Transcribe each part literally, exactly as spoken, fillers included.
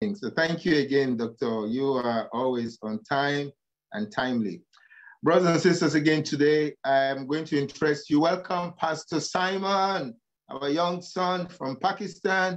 So thank you again, Doctor. You are always on time and timely. Brothers and sisters, again today, I'm going to interest you. Welcome, Pastor Simon, our young son from Pakistan.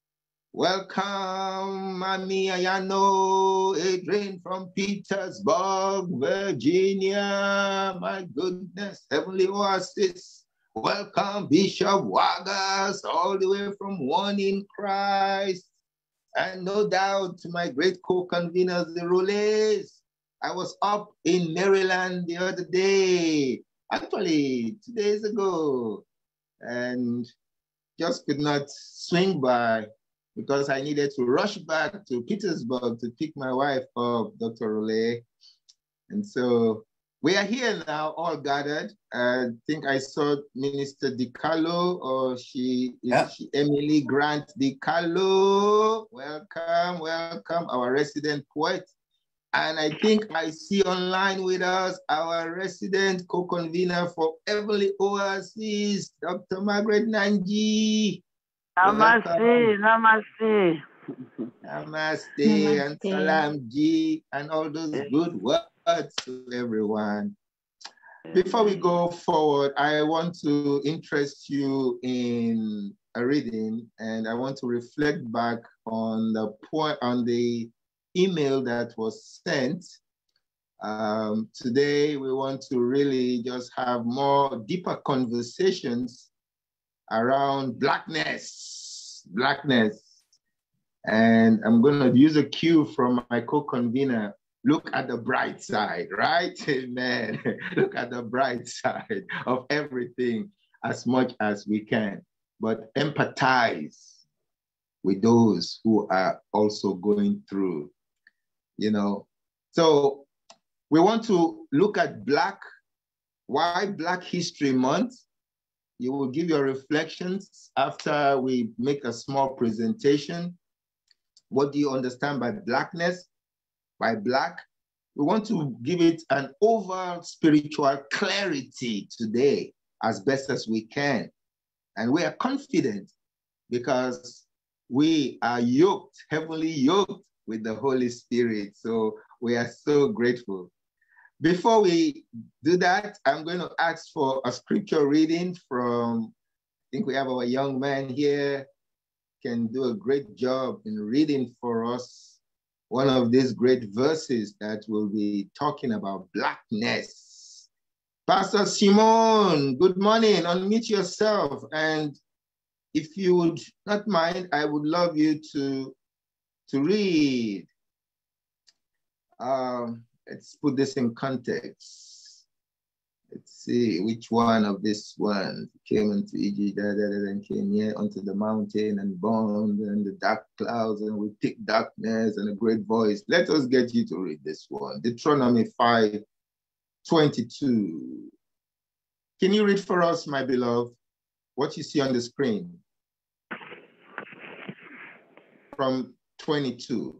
Welcome, Mami Ayano, Adrian from Petersburg, Virginia. My goodness, Heavenly Oasis. Welcome, Bishop Wagas, all the way from One in Christ. And no doubt to my great co-conveners, the Rolés. I was up in Maryland the other day, actually two days ago, and just could not swing by because I needed to rush back to Petersburg to pick my wife up, Doctor Rolé. And so we are here now, all gathered. I think I saw Minister DiCarlo, or she is Yeah. she, Emily Grant DiCarlo. Welcome, welcome, our resident poet. And I think I see online with us our resident co-convener for Heavenly Oasis, Doctor Margaret Nanji. Namaste, namaste. Namaste and salam ji and all those good words to everyone. Before we go forward, I want to interest you in a reading, and I want to reflect back on the point on the email that was sent. Um, today, we want to really just have more deeper conversations around blackness, blackness. And I'm going to use a cue from my co-convener. Look at the bright side, right? Amen. Look at the bright side of everything as much as we can, but empathize with those who are also going through. You know, so we want to look at Black, why Black History Month. You will give your reflections after we make a small presentation. What do you understand by blackness, by Black? We want to give it an overall spiritual clarity today as best as we can. And we are confident because we are yoked, heavily yoked with the Holy Spirit. So we are so grateful. Before we do that, I'm going to ask for a scripture reading from, I think we have our young man here, can do a great job in reading for us one of these great verses that will be talking about blackness. Pastor Simon, good morning. Unmute yourself. And if you would not mind, I would love you to to read. Um, let's put this in context. Let's see which one of this one came into Egypt and came here onto the mountain and burned and the dark clouds and we pick darkness and a great voice. Let us get you to read this one. Deuteronomy five twenty-two. Can you read for us, my beloved, what you see on the screen? From twenty-two.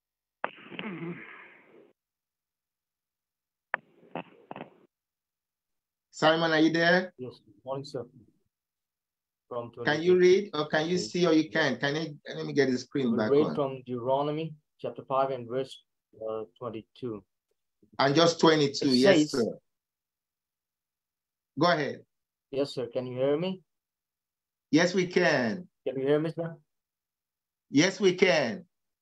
Simon, are you there? Yes, morning, sir. From can you read, or can you see, or you can? Can I, let me get the screen we'll back read on. from Deuteronomy chapter five and verse uh, twenty-two. And just twenty-two, It yes, says, sir. Go ahead. Yes, sir. Can you hear me? Yes, we can. Can you hear me, sir? Yes, we can.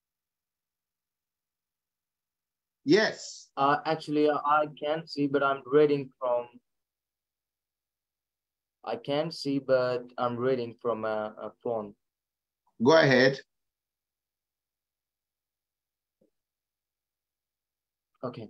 Yes. Uh, actually, I can't see, but I'm reading from. I can't see, but I'm reading from a, a phone. Go ahead. Okay.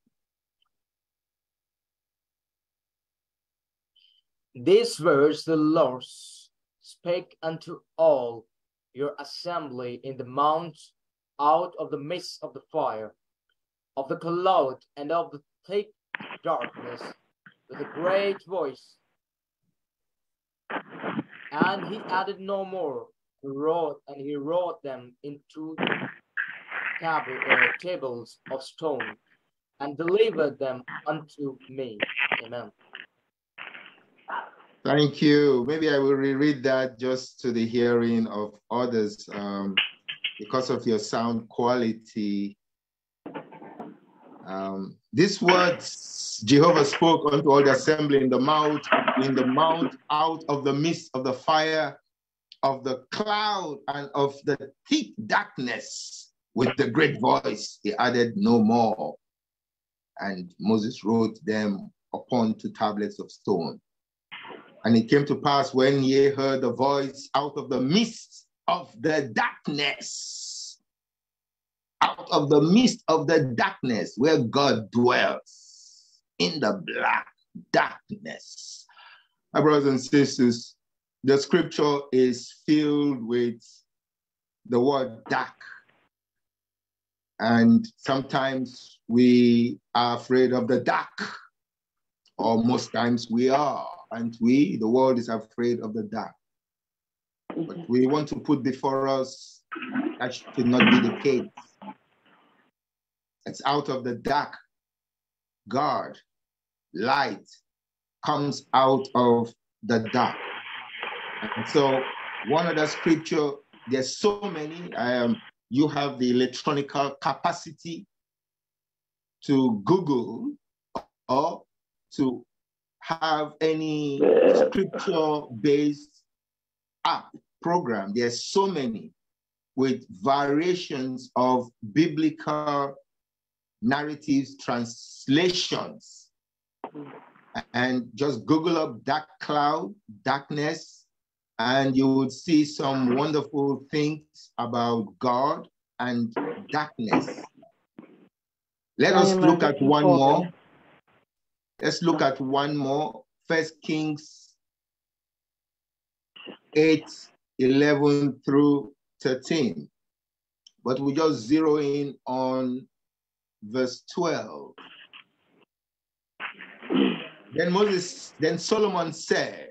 This verse the Lord spake unto all your assembly in the mount out of the midst of the fire, of the cloud, and of the thick darkness, with a great voice. And he added no more. He wrote, and he wrote them into tab uh, tables of stone, and delivered them unto me. Amen. Thank you. Maybe I will reread that just to the hearing of others. Um, because of your sound quality. Um, these words Jehovah spoke unto all the assembly in the mount, in the mount, out of the midst of the fire, of the cloud, and of the thick darkness, with the great voice. He added no more. And Moses wrote them upon two tablets of stone. And it came to pass when ye heard the voice out of the midst of the darkness, out of the midst of the darkness where God dwells, in the black darkness. My brothers and sisters, the scripture is filled with the word dark. And sometimes we are afraid of the dark, or most times we are. And we, the world is afraid of the dark. But we want to put before us that should not be the case. It's out of the dark, God, light, comes out of the dark. And so one of the scripture, there's so many. Um, you have the electronic capacity to Google or to have any scripture-based app program. There's so many with variations of biblical narratives, translations. And just Google up dark cloud, darkness, and you would see some wonderful things about God and darkness. Let us look at one more. Let's look at one more. First Kings eight, eleven through thirteen. But we just zero in on verse twelve. Then Moses, then Solomon said,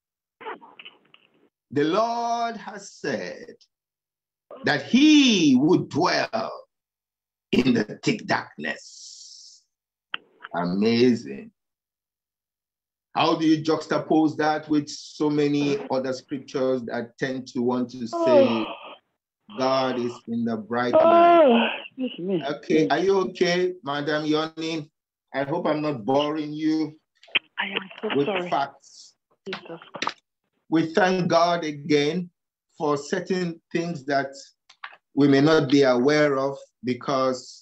the Lord has said that he would dwell in the thick darkness. Amazing. How do you juxtapose that with so many other scriptures that tend to want to say God is in the bright light? Okay, are you okay, Madam Yoni? I hope I'm not boring you I am so with sorry. facts. Jesus. We thank God again for certain things that we may not be aware of, because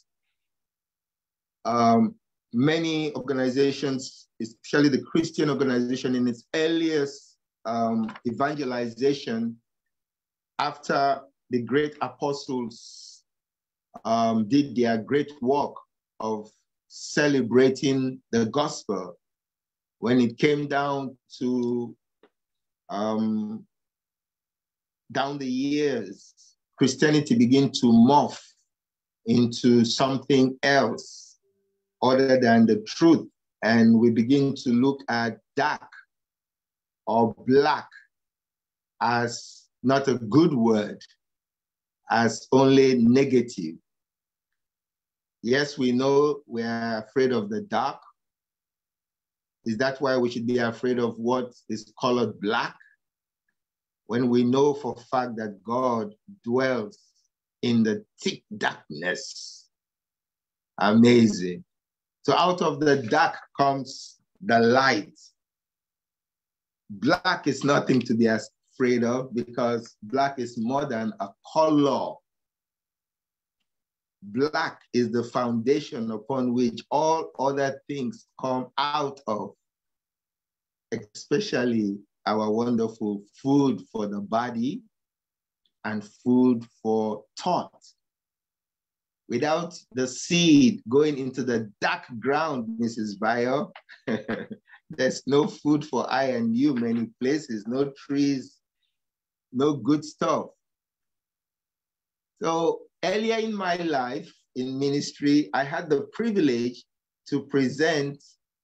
um, many organizations, especially the Christian organization in its earliest um, evangelization, after the great apostles um, did their great work of celebrating the gospel, when it came down to um, down the years, Christianity began to morph into something else other than the truth. And we begin to look at dark or black as not a good word, as only negative. Yes, we know we are afraid of the dark. Is that why we should be afraid of what is colored black? When we know for a fact that God dwells in the thick darkness. Amazing. So out of the dark comes the light. Black is nothing to be afraid of, because black is more than a color. Black is the foundation upon which all other things come out of, especially our wonderful food for the body and food for thought. Without the seed going into the dark ground, Missus Bayo, there's no food for I and you many places, no trees, no good stuff. So earlier in my life, in ministry, I had the privilege to present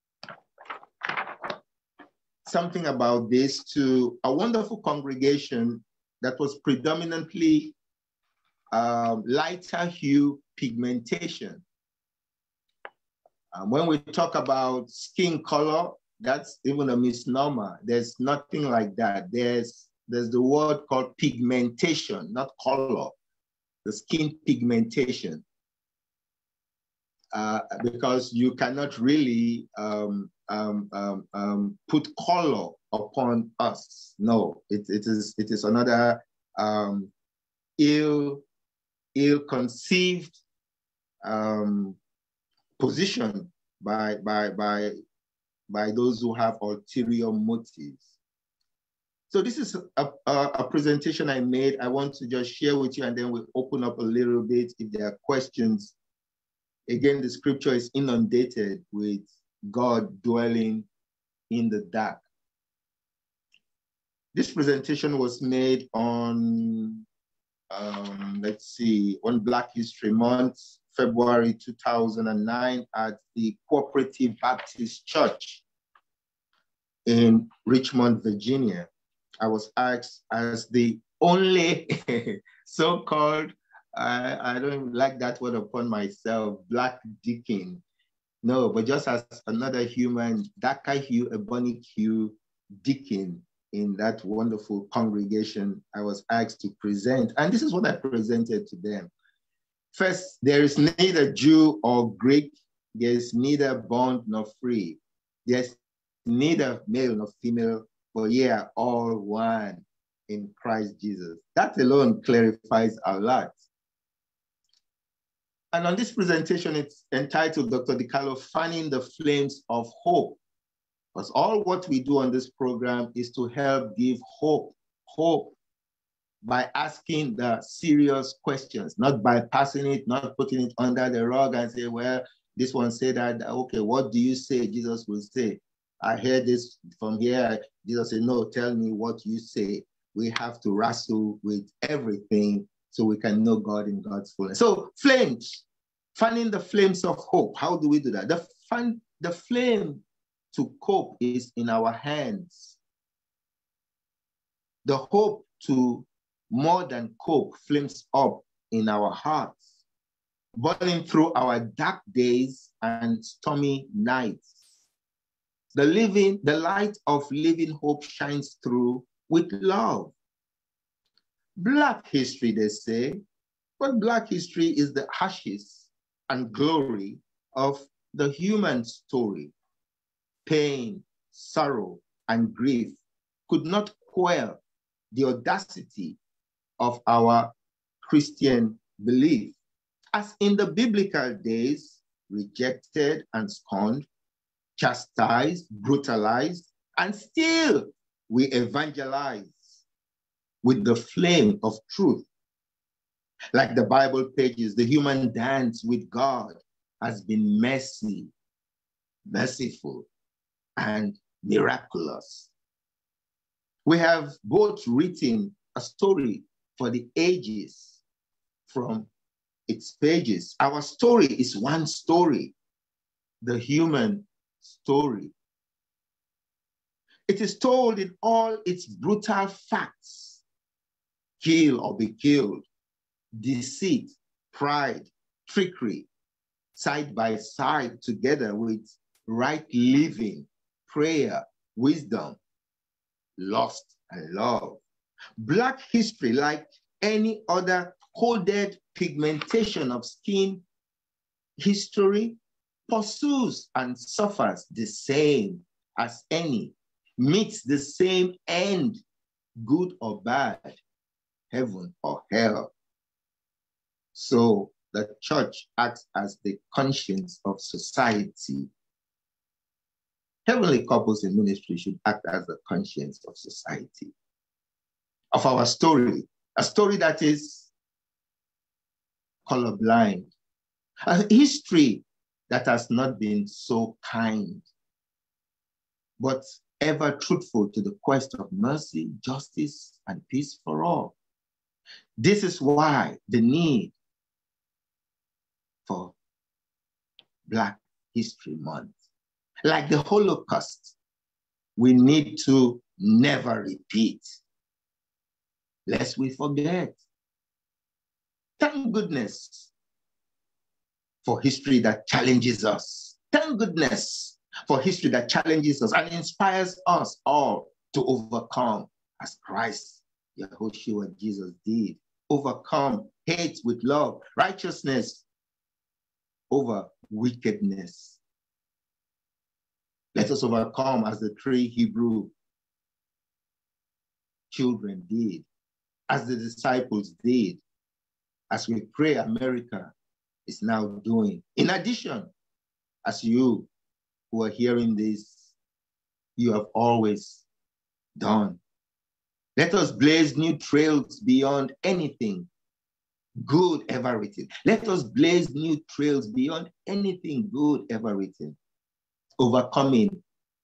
something about this to a wonderful congregation that was predominantly um, lighter hue pigmentation. Um, when we talk about skin color, that's even a misnomer. There's nothing like that. There's, there's the word called pigmentation, not color. the skin pigmentation, uh, because you cannot really um, um, um, um, put color upon us. No, it, it is it is another um, ill, ill-conceived um, position by by by by those who have ulterior motives. So this is a, a, a presentation I made. I want to just share with you, and then we'll open up a little bit if there are questions. Again, the scripture is inundated with God dwelling in the dark. This presentation was made on, um, let's see, on Black History Month, February two thousand nine, at the Cooperative Baptist Church in Richmond, Virginia. I was asked as the only so-called, I, I don't like that word upon myself, Black deacon. No, but just as another human, darker hue, ebonic hue deacon in that wonderful congregation, I was asked to present. And this is what I presented to them. First, there is neither Jew or Greek. There is neither bond nor free. There's neither male nor female, but ye are all one in Christ Jesus. That alone clarifies a lot. And on this presentation, it's entitled, Doctor DiCarlo, Fanning the Flames of Hope. Because all what we do on this program is to help give hope, hope by asking the serious questions, not by passing it, not putting it under the rug and say, well, this one said that, okay, what do you say? Jesus will say, I heard this from here. Jesus said, no, tell me what you say. We have to wrestle with everything so we can know God in God's fullness. So flames, fanning the flames of hope. How do we do that? The, fan, the flame to cope is in our hands. The hope to more than cope flames up in our hearts, burning through our dark days and stormy nights. The living, the light of living hope shines through with love. Black history, they say, but Black history is the ashes and glory of the human story. Pain, sorrow, and grief could not quell the audacity of our Christian belief. As in the biblical days, rejected and scorned, chastised, brutalized, and still we evangelize with the flame of truth. Like the Bible pages, the human dance with God has been messy, merciful, and miraculous. We have both written a story for the ages from its pages. Our story is one story, the human story. It is told in all its brutal facts: kill or be killed, deceit, pride, trickery, side by side together with right living, prayer, wisdom, lust, and love. Black history, like any other coded pigmentation of skin history, pursues and suffers the same as any, meets the same end, good or bad, heaven or hell. So the church acts as the conscience of society. Heavenly couples in ministry should act as the conscience of society, of our story, a story that is colorblind, a history that has not been so kind, but ever truthful to the quest of mercy, justice, and peace for all. This is why the need for Black History Month. Like the Holocaust, we need to never repeat, lest we forget. Thank goodness for history that challenges us. Thank goodness for history that challenges us and inspires us all to overcome as Christ, Yahushua, Jesus did overcome hate with love, righteousness over wickedness. Let us overcome as the three Hebrew children did, as the disciples did, as we pray America is now doing. In addition, as you who are hearing this, you have always done. Let us blaze new trails beyond anything good ever written. Let us blaze new trails beyond anything good ever written. Overcoming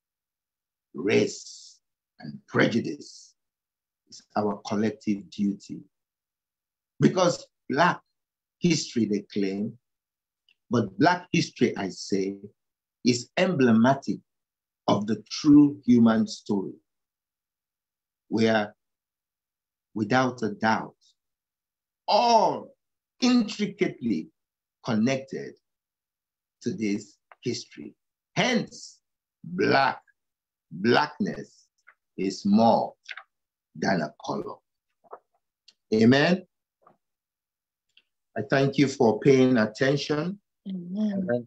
race and prejudice is our collective duty. Because Black history, they claim, but Black history, I say, is emblematic of the true human story, where, without a doubt, all intricately connected to this history. Hence, Black, Blackness is more than a color. Amen. I thank you for paying attention. Amen. Amen.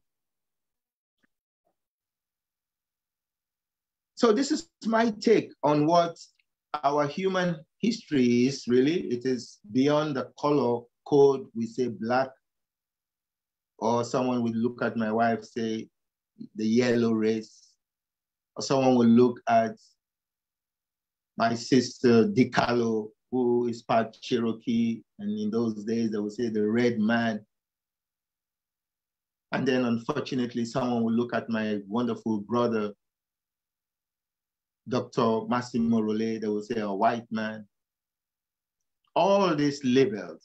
So this is my take on what our human history is really. It is beyond the color code. We say Black, or someone would look at my wife, say the yellow race, or someone will look at my sister DiCarlo, who is part Cherokee, and in those days they would say the red man. And then unfortunately, someone will look at my wonderful brother, Doctor Massimo Rollet, they will say a white man. All these labels.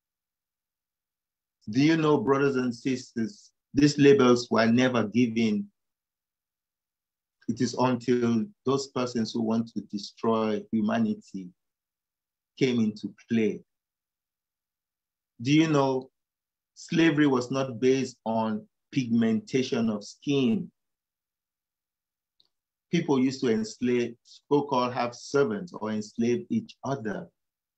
Do you know, brothers and sisters, these labels were never given. It is until those persons who want to destroy humanity came into play. Do you know, slavery was not based on pigmentation of skin. People used to enslave, so-called have servants or enslave each other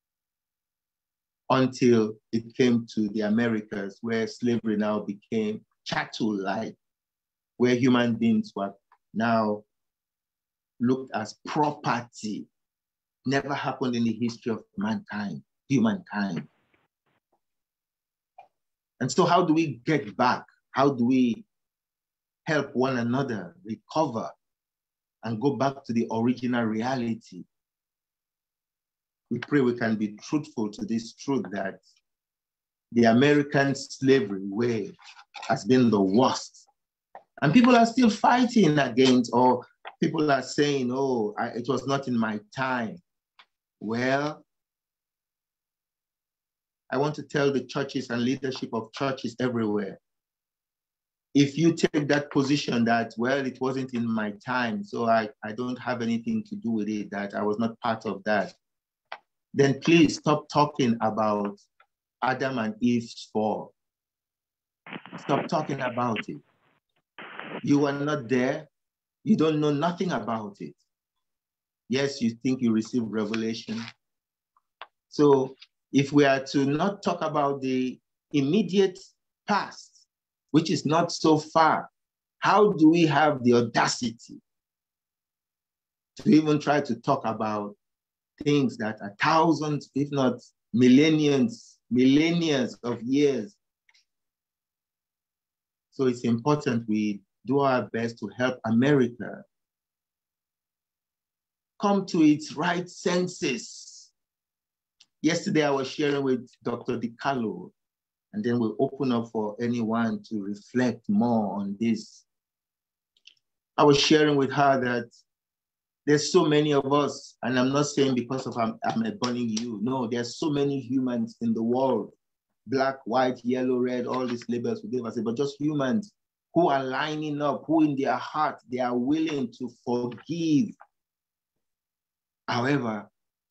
until it came to the Americas, where slavery now became chattel-like, where human beings were now looked as property. Never happened in the history of mankind, humankind. And so how do we get back? How do we help one another recover and go back to the original reality? We pray we can be truthful to this truth that the American slavery way has been the worst. And people are still fighting against, or people are saying, oh, I, it was not in my time. Well, I want to tell the churches and leadership of churches everywhere, if you take that position that, well, it wasn't in my time, so I, I don't have anything to do with it, that I was not part of that, then please stop talking about Adam and Eve's fall. Stop talking about it. You are not there. You don't know nothing about it. Yes, you think you received revelation. So if we are to not talk about the immediate past, which is not so far, how do we have the audacity to even try to talk about things that are thousands, if not millenniums, millennia of years? So it's important we do our best to help America come to its right senses. Yesterday, I was sharing with Doctor DiCarlo, and then we'll open up for anyone to reflect more on this. I was sharing with her that there's so many of us, and I'm not saying because of I'm, I'm burning you. No, there's so many humans in the world, black, white, yellow, red, all these labels we gave us, but just humans who are lining up, who in their heart, they are willing to forgive. However,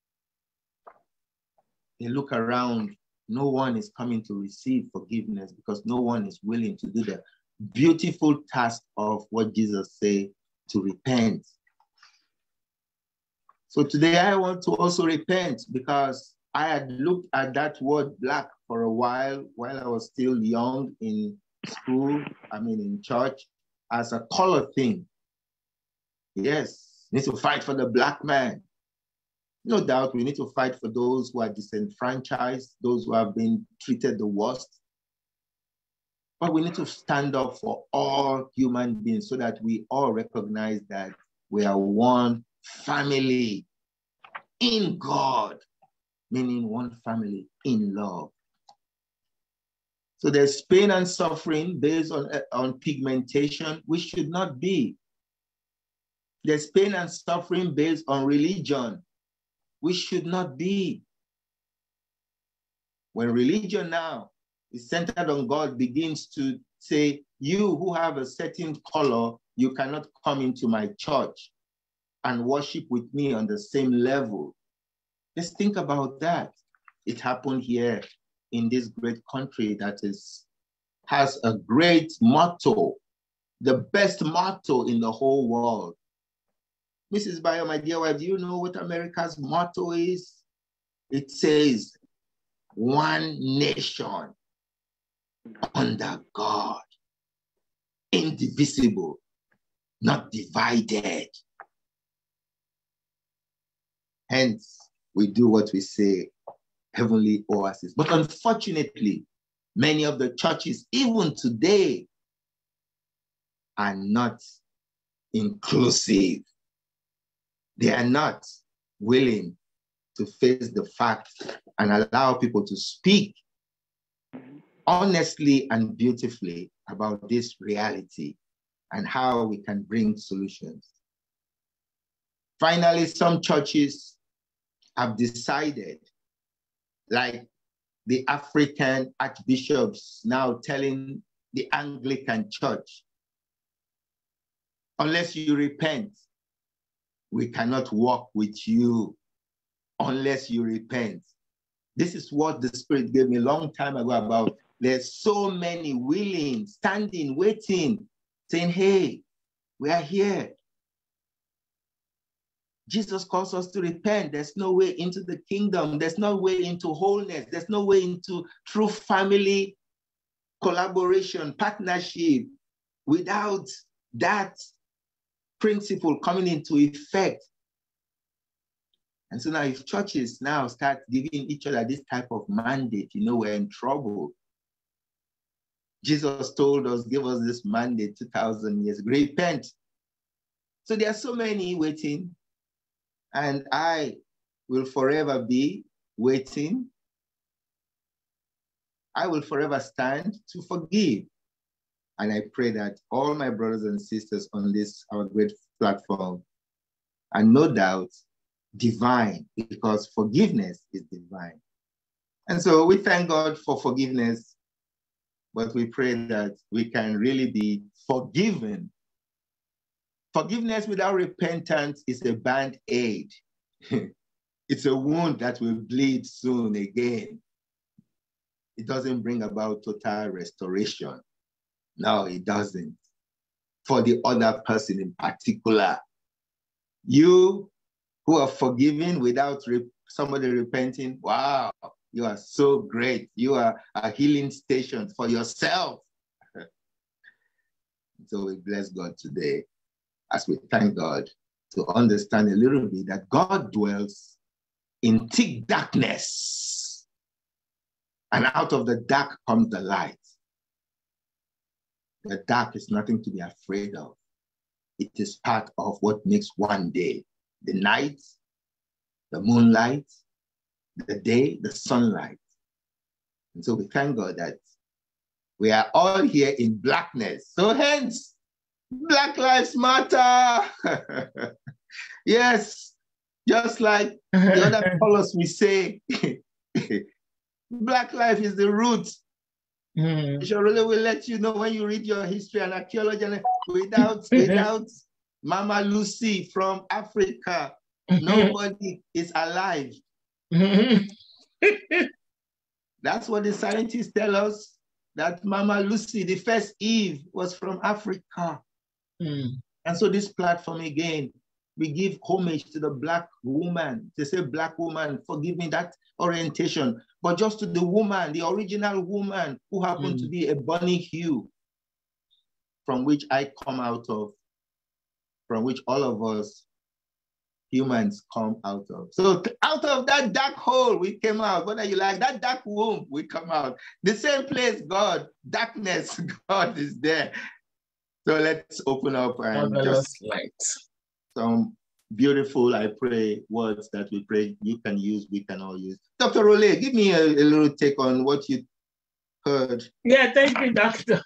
they look around, no one is coming to receive forgiveness because no one is willing to do the beautiful task of what Jesus said, to repent. So today I want to also repent, because I had looked at that word black for a while, while I was still young in school, I mean in church, as a color thing. Yes, we need to fight for the black man. No doubt we need to fight for those who are disenfranchised, those who have been treated the worst. But we need to stand up for all human beings so that we all recognize that we are one family in God, meaning one family in love. So there's pain and suffering based on, on pigmentation, which should not be. There's pain and suffering based on religion, which should not be. When religion now is centered on God begins to say, you who have a certain color, you cannot come into my church and worship with me on the same level. Let's think about that. It happened here in this great country that is has a great motto, the best motto in the whole world. Missus Bayo, my dear wife, do you know what America's motto is? It says, one nation under God, indivisible, not divided. Hence, we do what we say, Heavenly Oasis. But unfortunately, many of the churches, even today, are not inclusive. They are not willing to face the fact and allow people to speak honestly and beautifully about this reality and how we can bring solutions. Finally, some churches have decided, like the African archbishops now telling the Anglican church, unless you repent, we cannot walk with you unless you repent. This is what the Spirit gave me a long time ago about there's so many willing, standing, waiting, saying, hey, we are here. Jesus calls us to repent. There's no way into the kingdom. There's no way into wholeness. There's no way into true family collaboration, partnership without that principle coming into effect. And so now if churches now start giving each other this type of mandate, you know, we're in trouble. Jesus told us, give us this mandate two thousand years, repent. So there are so many waiting, and I will forever be waiting. I will forever stand to forgive. And I pray that all my brothers and sisters on this, our great platform, are no doubt divine, because forgiveness is divine. And so we thank God for forgiveness, but we pray that we can really be forgiven. Forgiveness without repentance is a band-aid. It's a wound that will bleed soon again. It doesn't bring about total restoration. No, it doesn't. For the other person in particular, you who are forgiven without re somebody repenting, wow, you are so great. You are a healing station for yourself. So we bless God today as we thank God to understand a little bit that God dwells in thick darkness, and out of the dark comes the light. The dark is nothing to be afraid of. It is part of what makes one day. The night, the moonlight, the day, the sunlight. And so we thank God that we are all here in blackness. So hence, Black Lives Matter. Yes, just like the other colors we say, Black life is the root. Mm. Bishop Rollo will let you know when you read your history and archaeology, and without, without Mama Lucy from Africa, nobody is alive. That's what the scientists tell us, that Mama Lucy, the first Eve, was from Africa. Mm. And so this platform again, we give homage to the Black woman. They say Black woman, forgive me, that orientation, but just to the woman, the original woman who happened mm. to be a burning hue, from which I come out of, from which all of us humans come out of. So out of that dark hole, we came out. Whether you like that dark womb, we come out. The same place, God, darkness, God is there. So let's open up and just light. Some beautiful, I pray, words that we pray you can use, we can all use. Doctor Rollet, give me a, a little take on what you heard. Yeah, thank you, Doctor.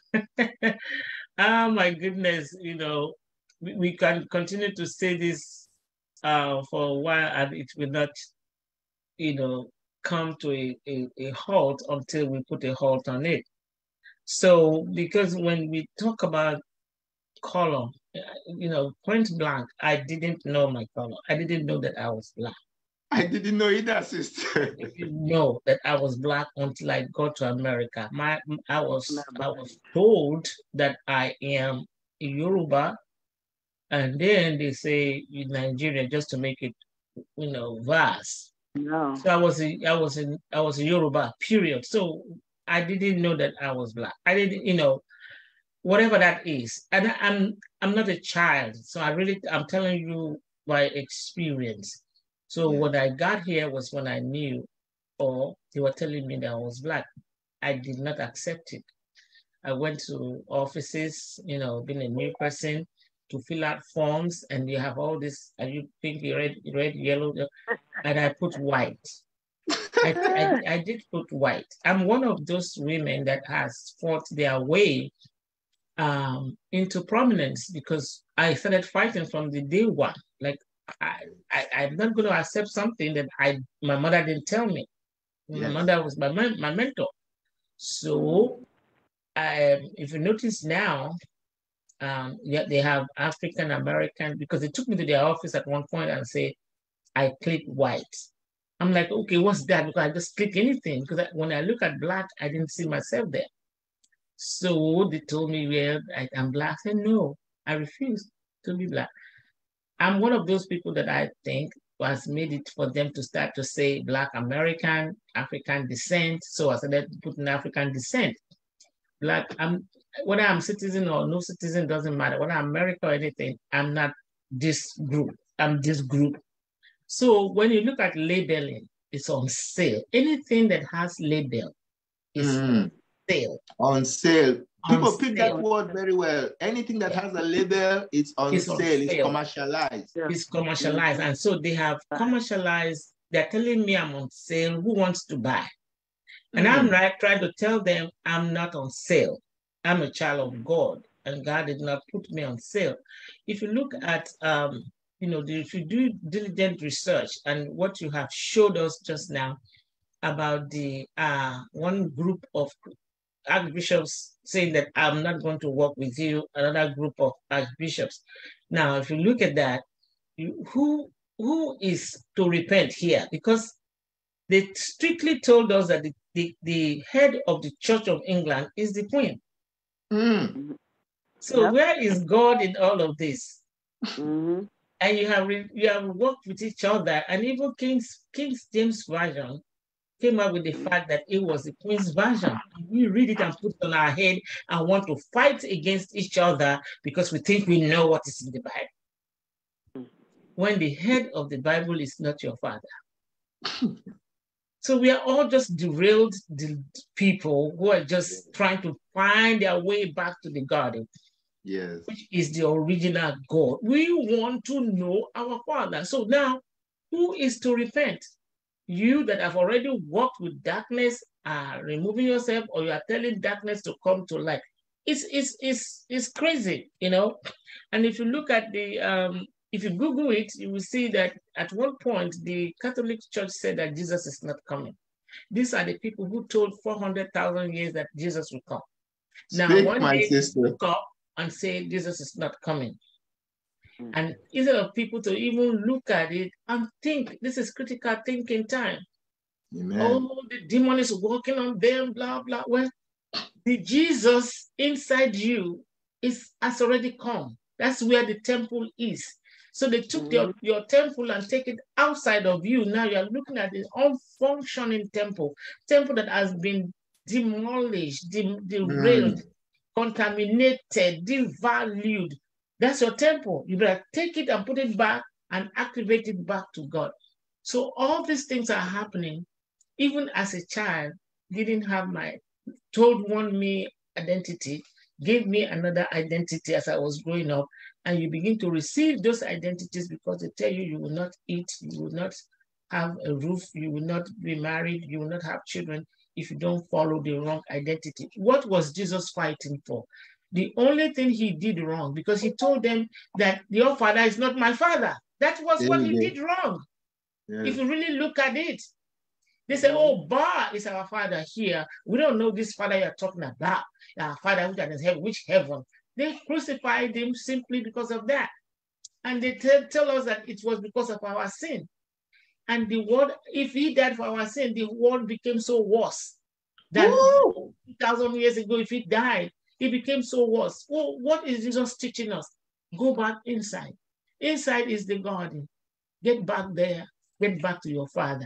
Oh my goodness, you know, we, we can continue to say this uh, for a while and it will not, you know, come to a, a, a halt until we put a halt on it. So, because when we talk about color, you know, point blank, I didn't know my color. I didn't know that I was black. I didn't know either, sister. I didn't know that I was black until I got to America. My, I was, I was told that I am a Yoruba, and then they say in Nigeria just to make it, you know, vast. No. So I was, a, I was, in, I was a Yoruba. Period. So I didn't know that I was black. I didn't, you know, whatever that is, and I'm, I'm not a child. So I really, I'm telling you by experience. So yeah. When I got here was when I knew, or they were telling me that I was black. I did not accept it. I went to offices, you know, being a new person, to fill out forms, and you have all this, are you pink, red, red, yellow, and I put white. I, I, I did put white. I'm one of those women that has fought their way um, into prominence because I started fighting from the day one. Like, I, I, I'm not going to accept something that I my mother didn't tell me. Yes. My mother was my, my mentor. So, um, if you notice now, um, yeah, they have African American, because they took me to their office at one point and say, I click white. I'm like, okay, what's that? Because I just click anything. Because I, when I look at black, I didn't see myself there. So they told me, well, I, I'm black. I said, no, I refuse to be black. I'm one of those people that I think has made it for them to start to say Black American, African descent. So I started putting African descent. Black, I'm, whether I'm citizen or no citizen, doesn't matter. Whether I'm American or anything, I'm not this group. I'm this group. So when you look at labeling, it's on sale. Anything that has label is mm. on sale. On sale. People on pick sale. That word very well. Anything that has a label, it's on it's sale. On sale. It's commercialized. Yeah. It's commercialized. And so they have commercialized. They're telling me I'm on sale. Who wants to buy? And mm. I'm like trying to tell them I'm not on sale. I'm a child of God, and God did not put me on sale. If you look at, um, you know, if you do diligent research and what you have showed us just now about the uh, one group of archbishops saying that I'm not going to work with you, another group of archbishops. Now, if you look at that, you, who who is to repent here? Because they strictly told us that the, the, the head of the Church of England is the Queen. Mm. So yep. Where is God in all of this? Mm-hmm. And you have you have worked with each other, and even King's King James Version came up with the fact that it was the Queen's version. We read it and put it on our head and want to fight against each other because we think we know what is in the Bible. When the head of the Bible is not your father. So we are all just derailed people who are just trying to find their way back to the garden. Yes. Which is the original God. We want to know our Father. So now, who is to repent? You that have already walked with darkness are removing yourself, or you are telling darkness to come to light. It's it's it's it's crazy, you know. And if you look at the um, if you Google it, you will see that at one point the Catholic Church said that Jesus is not coming. These are the people who told four hundred thousand years that Jesus will come. Now, Speak, one my day sister. they look up and say Jesus is not coming. And instead of people to even look at it and think, this is critical thinking time. Amen. Oh, the demon is working on them, blah, blah. Well, the Jesus inside you is has already come. That's where the temple is. So they took Mhm. your, your temple and take it outside of you. Now you're looking at an unfunctioning temple, temple that has been demolished, de- derailed, Mm. contaminated, devalued. That's your temple. You better take it and put it back and activate it back to God. So all these things are happening. Even as a child, didn't have my, told one me identity, gave me another identity as I was growing up. And you begin to receive those identities because they tell you you will not eat, you will not have a roof, you will not be married, you will not have children if you don't follow the wrong identity. What was Jesus fighting for? The only thing he did wrong, because he told them that your father is not my father. That was There what you he go. did wrong. Yes. If you really look at it, they say, oh, Ba is our father here. We don't know this father you're talking about. Our father which is heaven, which heaven? They crucified him simply because of that. And they tell, tell us that it was because of our sin. And the world, if he died for our sin, the world became so worse than two thousand years ago. If he died, it became so worse. Well, what is Jesus teaching us? Go back inside. Inside is the garden. Get back there. Get back to your father.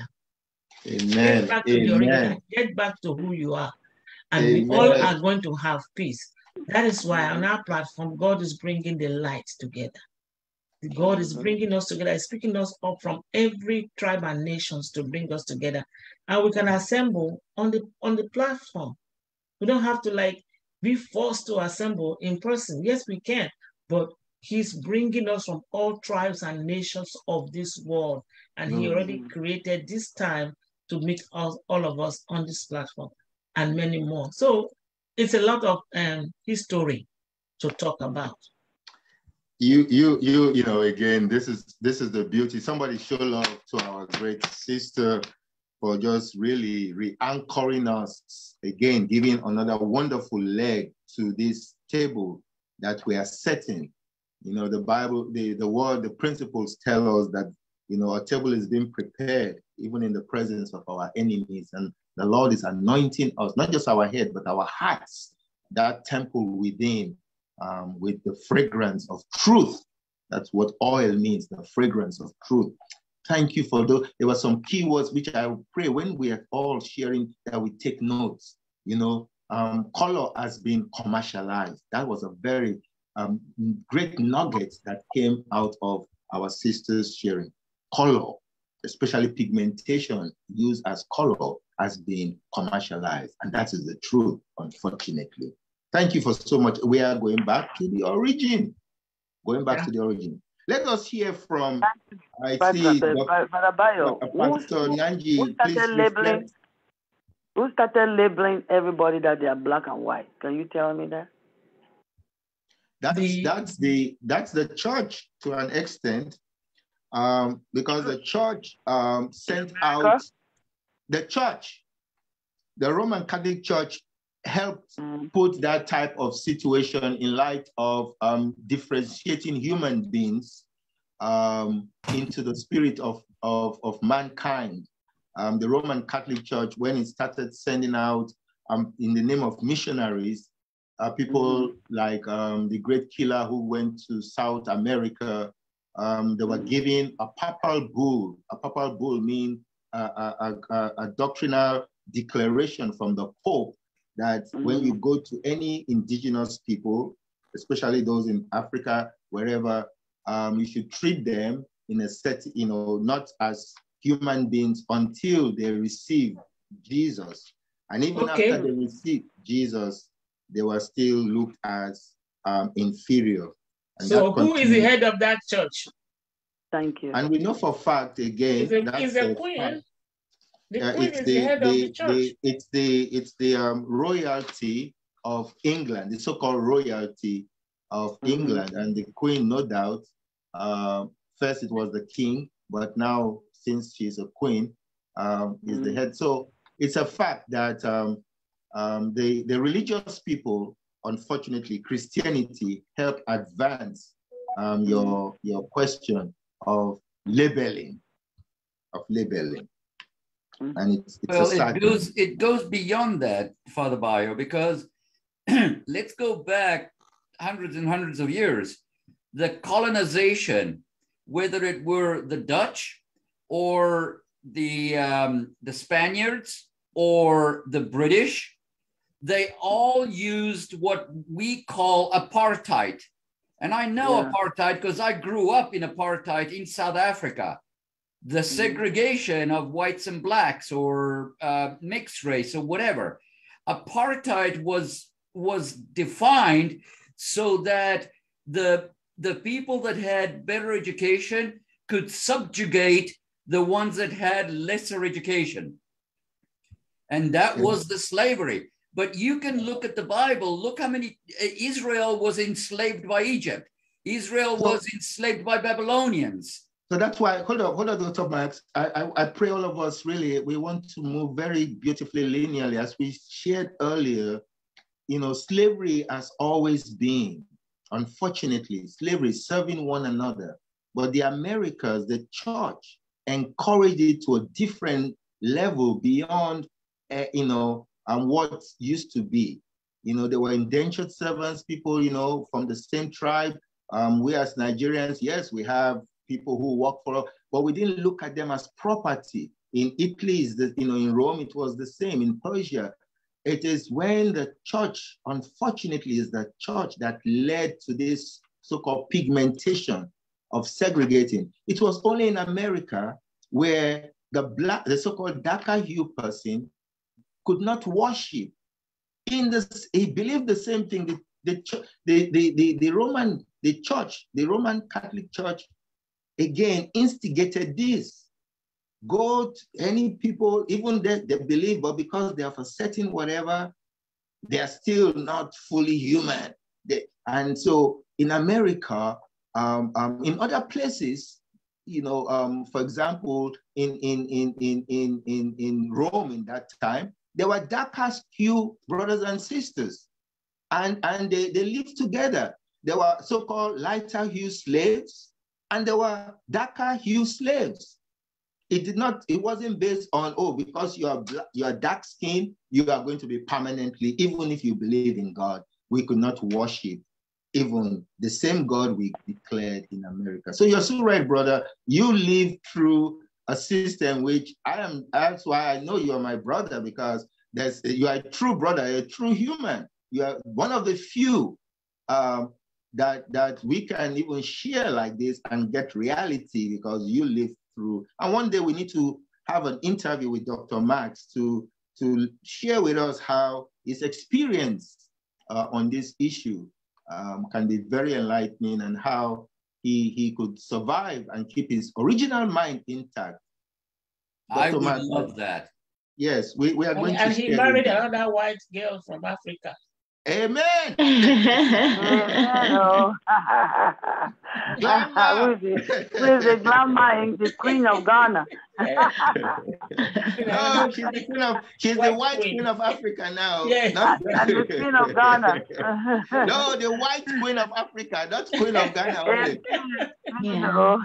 Amen. Get back to the Amen. original. Get back to who you are. And Amen. we all are going to have peace. That is why on our platform, God is bringing the light together. God is bringing us together, He's picking us up from every tribe and nations to bring us together. And we can assemble on the on the platform. We don't have to like be forced to assemble in person. Yes, we can, but He's bringing us from all tribes and nations of this world. And He already created this time to meet us, all of us on this platform and many more. So it's a lot of um, history to talk about. You, you, you, you know, again, this is this is the beauty. Somebody show love to our great sister for just really re-anchoring us again, giving another wonderful leg to this table that we are setting. You know, the Bible, the, the word, the principles tell us that, you know, a table is being prepared even in the presence of our enemies. And the Lord is anointing us, not just our head, but our hearts, that temple within, um, with the fragrance of truth. That's what oil means, the fragrance of truth. Thank you for those. There were some keywords which I pray when we are all sharing that we take notes. You know, um, color has been commercialized. That was a very um, great nugget that came out of our sisters sharing. Color, especially pigmentation used as color, has been commercialized. And that is the truth, unfortunately. Thank you for so much. We are going back to the origin. Going back yeah. to the origin. Let us hear from, I but, see, but, but, but Bayo, Pastor who, Nyanji, who started please labeling, reflect. Who started labeling everybody that they are black and white? Can you tell me that? That's, the, that's, the, that's the church to an extent, um, because the church um, sent out, the church, the Roman Catholic Church helped mm. put that type of situation in light of um, differentiating human beings um, into the spirit of, of, of mankind. Um, the Roman Catholic Church, when it started sending out um, in the name of missionaries, uh, people mm. like um, the great killer who went to South America, um, they were mm. given a papal bull. A papal bull means a, a, a, a doctrinal declaration from the Pope that mm-hmm. when you go to any indigenous people, especially those in Africa, wherever, um, you should treat them in a set, you know, not as human beings until they receive Jesus. And even okay. after they receive Jesus, they were still looked as um, inferior. And so who continued. Is the head of that church? Thank you. And we know for a fact, again, is a, that's is a queen. Fact. The Uh, queen it's is the, the head the, of the church. The, it's the it's the um, royalty of England, the so-called royalty of mm-hmm. England, and the queen, no doubt. Uh, first it was the king, but now since she's a queen, um, is mm-hmm. the head. So it's a fact that um, um, the the religious people, unfortunately, Christianity helped advance um, mm-hmm. your your question of labeling, of labeling. And it's, it's well, it goes it goes beyond that, Father Bayo, because let's go back hundreds and hundreds of years. The colonization whether it were the Dutch or the, um, the Spaniards or the British, they all used what we call apartheid. And I know yeah. apartheid because I grew up in apartheid in South Africa. The segregation of whites and blacks or uh, mixed race or whatever. Apartheid was, was defined so that the, the people that had better education could subjugate the ones that had lesser education. And that was the slavery. But you can look at the Bible, look how many, Israel was enslaved by Egypt. Israel was so, enslaved by Babylonians. So that's why, hold on, hold on, Doctor Max. I, I, I pray all of us really, we want to move very beautifully linearly. As we shared earlier, you know, slavery has always been, unfortunately, slavery serving one another. But the Americas, the church, encouraged it to a different level beyond, uh, you know, and what used to be. You know, there were indentured servants, people, you know, from the same tribe. Um, we as Nigerians, yes, we have people who work for us, but we didn't look at them as property. In Italy, is the, you know, in Rome, it was the same. In Persia, it is when the church, unfortunately, is the church that led to this so-called pigmentation of segregating. It was only in America where the black, the so-called darker hue person could not worship. In this, he believed the same thing. The, the, the, the, the, the Roman, the church, the Roman Catholic Church, again, instigated this. Go to any people, even they, they believe, but because they have a certain whatever, they are still not fully human. They, and so in America, um, um, in other places, you know, um, for example, in, in, in, in, in, in, in Rome in that time, there were darker hue brothers and sisters, and, and they, they lived together. There were so-called lighter hue slaves, and there were darker hue slaves. It did not, it wasn't based on, oh, because you are, you are dark skinned, you are going to be permanently, even if you believe in God, we could not worship even the same God we declared in America. So you're so right, brother. You live through a system which I am, that's why I know you are my brother, because there's, you are a true brother, a true human. You are one of the few um, that, that we can even share like this and get reality, because you live through. And one day we need to have an interview with Doctor Max to, to share with us how his experience uh, on this issue um, can be very enlightening, and how he, he could survive and keep his original mind intact. Doctor I would Max, love that. Yes, we, we are going and, to And he married another white girl from Africa. Amen. Hello. Grandma. Who is it? Who is the grandma? The Queen of Ghana. No, she's the queen of, she's white the white queen. queen of Africa now. Yes. Not, and the Queen of Ghana. No, the white queen of Africa, not Queen of Ghana only. Yeah. Wow.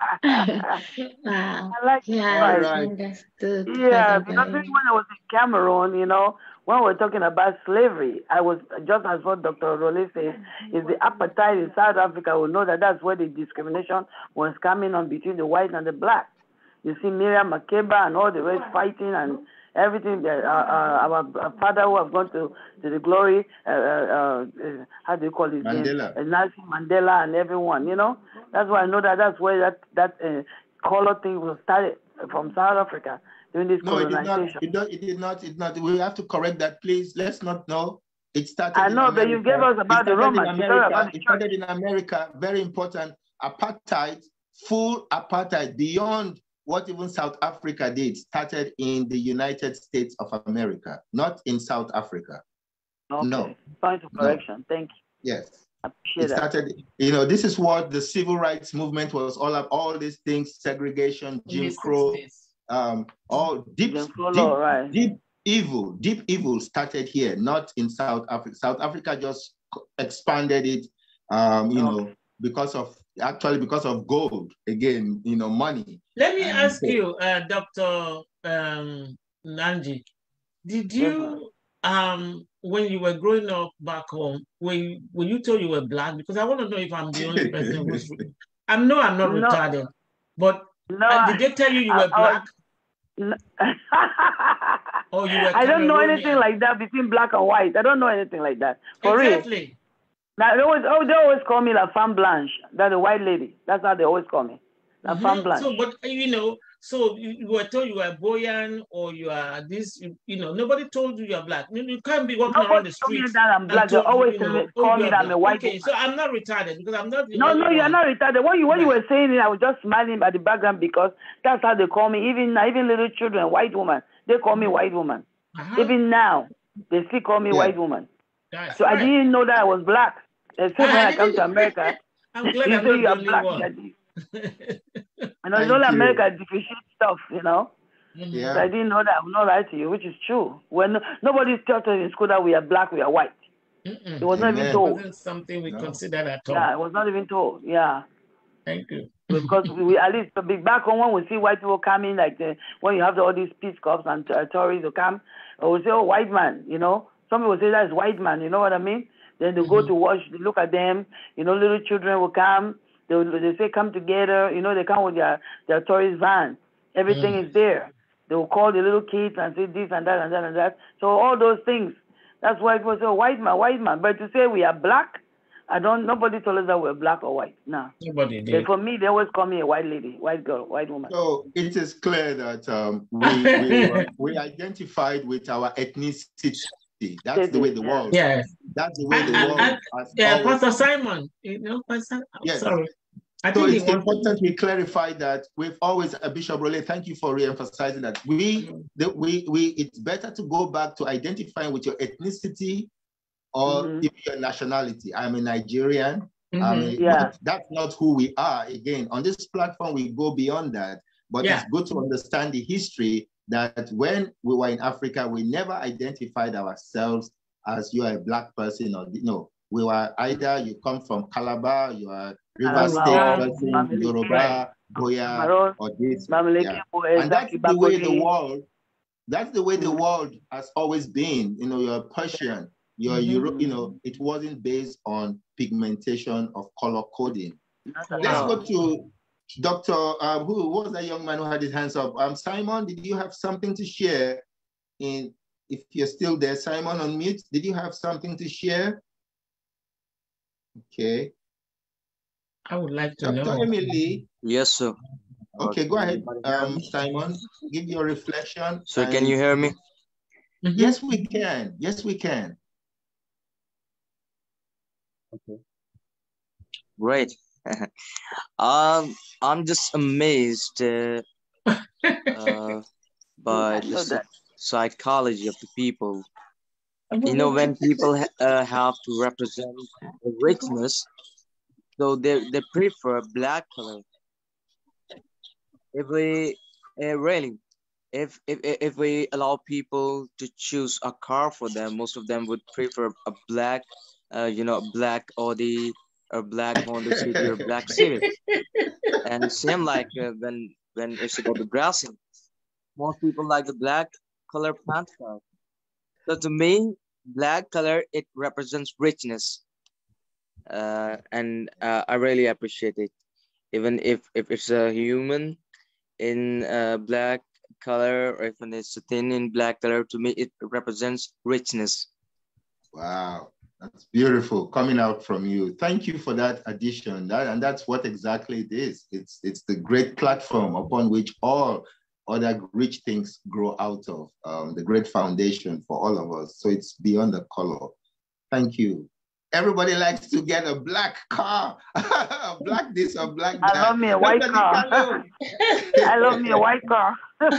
I like Yeah, All right. understood. Yeah, Father because Bayo. when I was in Cameroon, you know, when we're talking about slavery, I was, just as what Doctor Role said, is the apartheid in South Africa. We know that that's where the discrimination was coming on between the white and the black. You see Miriam Makeba and all the rest fighting and everything. That, uh, uh, our father who have gone to, to the glory, uh, uh, uh, how do you call his Mandela. name? Nelson Mandela and everyone, you know. That's why I know that that's where that, that uh, color thing was started from South Africa. This no, it did not. colonization. It, not, it did not. It not. We have to correct that, please. Let's not know. It started. I know, but you gave us about the Romans. It started, about the it started in America. Very important. Apartheid, full apartheid, beyond what even South Africa did, started in the United States of America, not in South Africa. Okay. No. Point of correction. No. Thank you. Yes. I appreciate it started. That. You know, this is what the civil rights movement was all about. All these things: segregation, Jim Crow. Um, all deep, deep, right. deep evil, deep evil started here, not in South Africa. South Africa just expanded it, um, you okay. know, because of, actually because of gold, again, you know, money. Let me and ask so, you, uh, Doctor Um, Nanji, did you, um, when you were growing up back home, when, when you told you were black, because I want to know if I'm the only person who's I know I'm not No. retarded, but No, uh, did they tell you you I- were I was- black? No. Oh, you were I don't know anything Cameroonian. like that between black and white. I don't know anything like that. For real. Exactly. Now they always, oh, they always call me La Femme Blanche. That's a white lady. That's how they always call me. La Mhm. Femme Blanche. So, but uh, you know, so you, you were told you were Boyan or you are this. You, you know, nobody told you you're black. You, you can't be walking around Nobody the told me streets. that I'm and black. They told you, always you tell know, me, oh, call you me are that I'm black. a white Okay, woman. so I'm not retarded because I'm not the No, only no, you're one. not retarded. When you when you Right. were saying it, I was just smiling at the background because that's how they call me. Even now, even little children, white woman, they call me white woman. Uh-huh. Even now, they still call me Yeah. white woman. That's So I right. didn't know that I was black. Except when I I come to didn't- America, I'm glad you I'm say not you the are only black. one. That is- You know, Thank it's only you. America differentiate stuff, you know. Mhm. Yeah. So I didn't know that. I'm not lying to you, which is true. When nobody taught us in school that we are black, we are white. Mm-mm. It was not even Amen. It told. wasn't something we No. considered at all. Yeah, it was not even told. Yeah. Thank you. Because we at least be back home when we see white people coming, like the, when you have the, all these peace corps and uh, tourists who come, or we say, oh, white man, you know. Some people say that's white man, you know what I mean? Then they go Mhm. to watch, they look at them, you know, little children will come, they will, they say come together, you know, they come with their, their tourist van. Everything Mm. is there. They will call the little kids and say this and that and that and that. So all those things, that's why people say, oh, white man, white man. But to say we are black, I don't, nobody told us that we're black or white, no. Nobody But did. for me, they always call me a white lady, white girl, white woman. So it is clear that um, we, we, were- we identified with our ethnicity. That's the way the world. Yeah. That's the way the I- world I- has Yeah, always. Pastor Simon. You know, Pastor. I'm Yes. sorry. I So think he it's wants important we clarify that we've always, uh, Bishop Role, thank you for re-emphasizing that. We, that we, we, it's better to go back to identifying with your ethnicity or Mhm. even your nationality. I'm a Nigerian. I Mhm. mean, Yeah. not- that's not who we are. Again, on this platform, we go beyond that. But Yeah. it's good to understand the history that when we were in Africa, we never identified ourselves as you are a black person or no. We were either you come from Calabar, you are River State Calabar, person, Mamileke, Yoruba, Boya, Maroon, or this. Mamileke, Yeah. Boya, And that's the way the Kibakoti. world, that's the way the Mhm. world has always been. You know, you're Persian, you're Mhm. Euro, you know, it wasn't based on pigmentation of color coding. Not at Let's all. go to Doctor Um, who what was that young man who had his hands up? Um, Simon, did you have something to share? In if you're still there, Simon on mute, did you have something to share? Okay. I would like to Doctor know. Emily. Yes, sir. Okay, go ahead, um, Simon. Give your reflection. So can and- you hear me? Mhm. Yes, we can. Yes, we can. Great. um, I'm just amazed uh, uh, by I the know psy- that. psychology of the people. You know, when people ha uh, have to represent the richness, so they they prefer black color. If we uh, really, if if if we allow people to choose a car for them, most of them would prefer a black, uh, you know, black Audi or black Honda City or black Civic. And same like uh, when when it's about the dressing, most people like the black color pant car. So to me, black color it represents richness, uh, and uh, I really appreciate it. Even if if it's a human in uh, black color, or if it's a thin in black color, to me it represents richness. Wow, that's beautiful coming out from you. Thank you for that addition. That, and that's what exactly it is. It's, it's the great platform upon which all other rich things grow out of, um, the great foundation for all of us. So it's beyond the color. Thank you. Everybody likes to get a black car, a black this or black that. I love me a white Doctor car. DiCarlo. I love me a white car.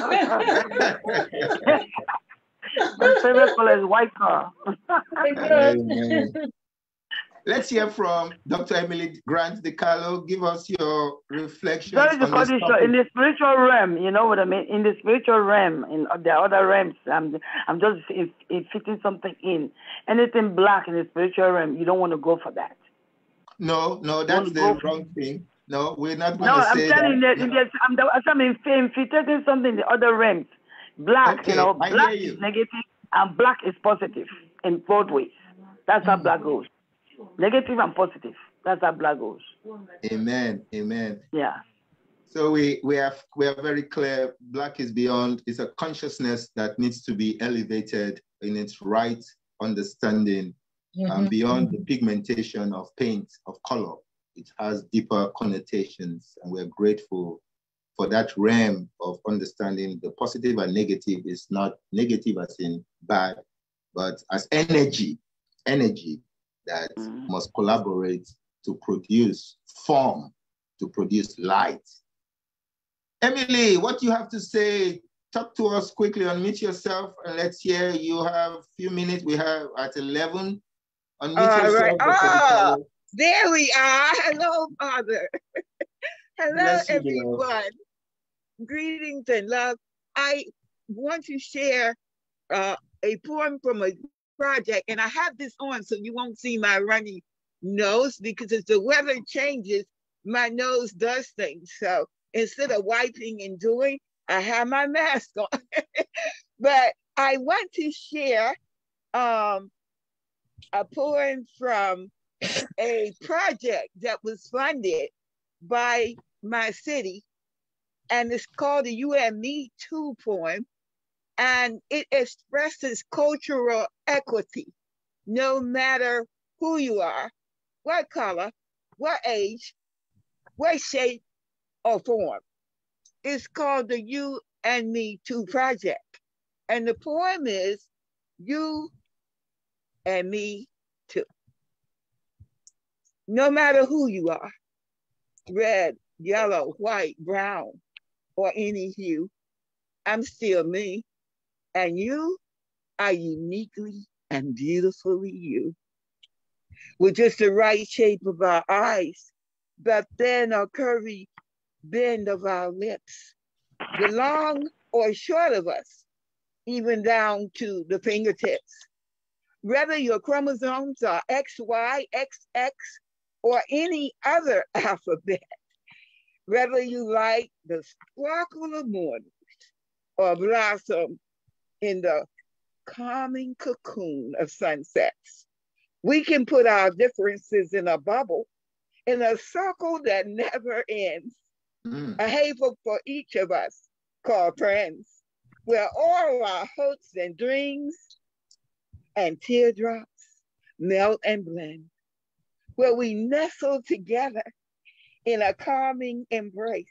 My favorite color is white car. Amen. Let's hear from Doctor Emily Grant DiCarlo. Give us your reflections Sorry to on cut this you short. topic. In the spiritual realm, you know what I mean? In the spiritual realm, in the other realms, I'm, I'm just if, if fitting something in. Anything black in the spiritual realm, you don't want to go for that. No, no, Want that's to the go for- wrong thing. No, we're not going No, to I'm say telling you, that. that No. yes, I'm, the, I'm infiltrating something in the other realms. Black, Okay, you know, I black hear you. is negative and black is positive in both ways. That's how Mm. black goes. Negative and positive. That's how black goes. Amen. Amen. Yeah. So we we have we are very clear. Black is beyond. It's a consciousness that needs to be elevated in its right understanding, mm-hmm. um, beyond the pigmentation of paint of color. It has deeper connotations, and we're grateful for that realm of understanding. The positive and negative is not negative as in bad, but as energy, energy that mm-hmm. must collaborate to produce form, to produce light. Emily, what do you have to say? Talk to us quickly, unmute yourself, and let's hear. You have a few minutes. We have at eleven. Unmute All yourself. Right. Oh, there we are. Hello, Father. Hello, Bless you, everyone. Love. Greetings and love. I want to share uh, a poem from a project, and I have this on so you won't see my runny nose, because as the weather changes, my nose does things. So instead of wiping and doing, I have my mask on. But I want to share um, a poem from a project that was funded by my city, and it's called the You and Me Too poem, and it expresses cultural equity, no matter who you are, what color, what age, what shape or form. It's called the You and Me Too Project. And the poem is You and Me Too. No matter who you are, red, yellow, white, brown, or any hue, I'm still me. And you are uniquely and beautifully you. With just the right shape of our eyes, but then a curvy bend of our lips, the long or short of us, even down to the fingertips. Whether your chromosomes are X Y, X X, or any other alphabet, whether you like the sparkle of mornings or blossom in the calming cocoon of sunsets, we can put our differences in a bubble, in a circle that never ends, mm. a haven for each of us called friends, where all our hopes and dreams and teardrops melt and blend, where we nestle together in a calming embrace,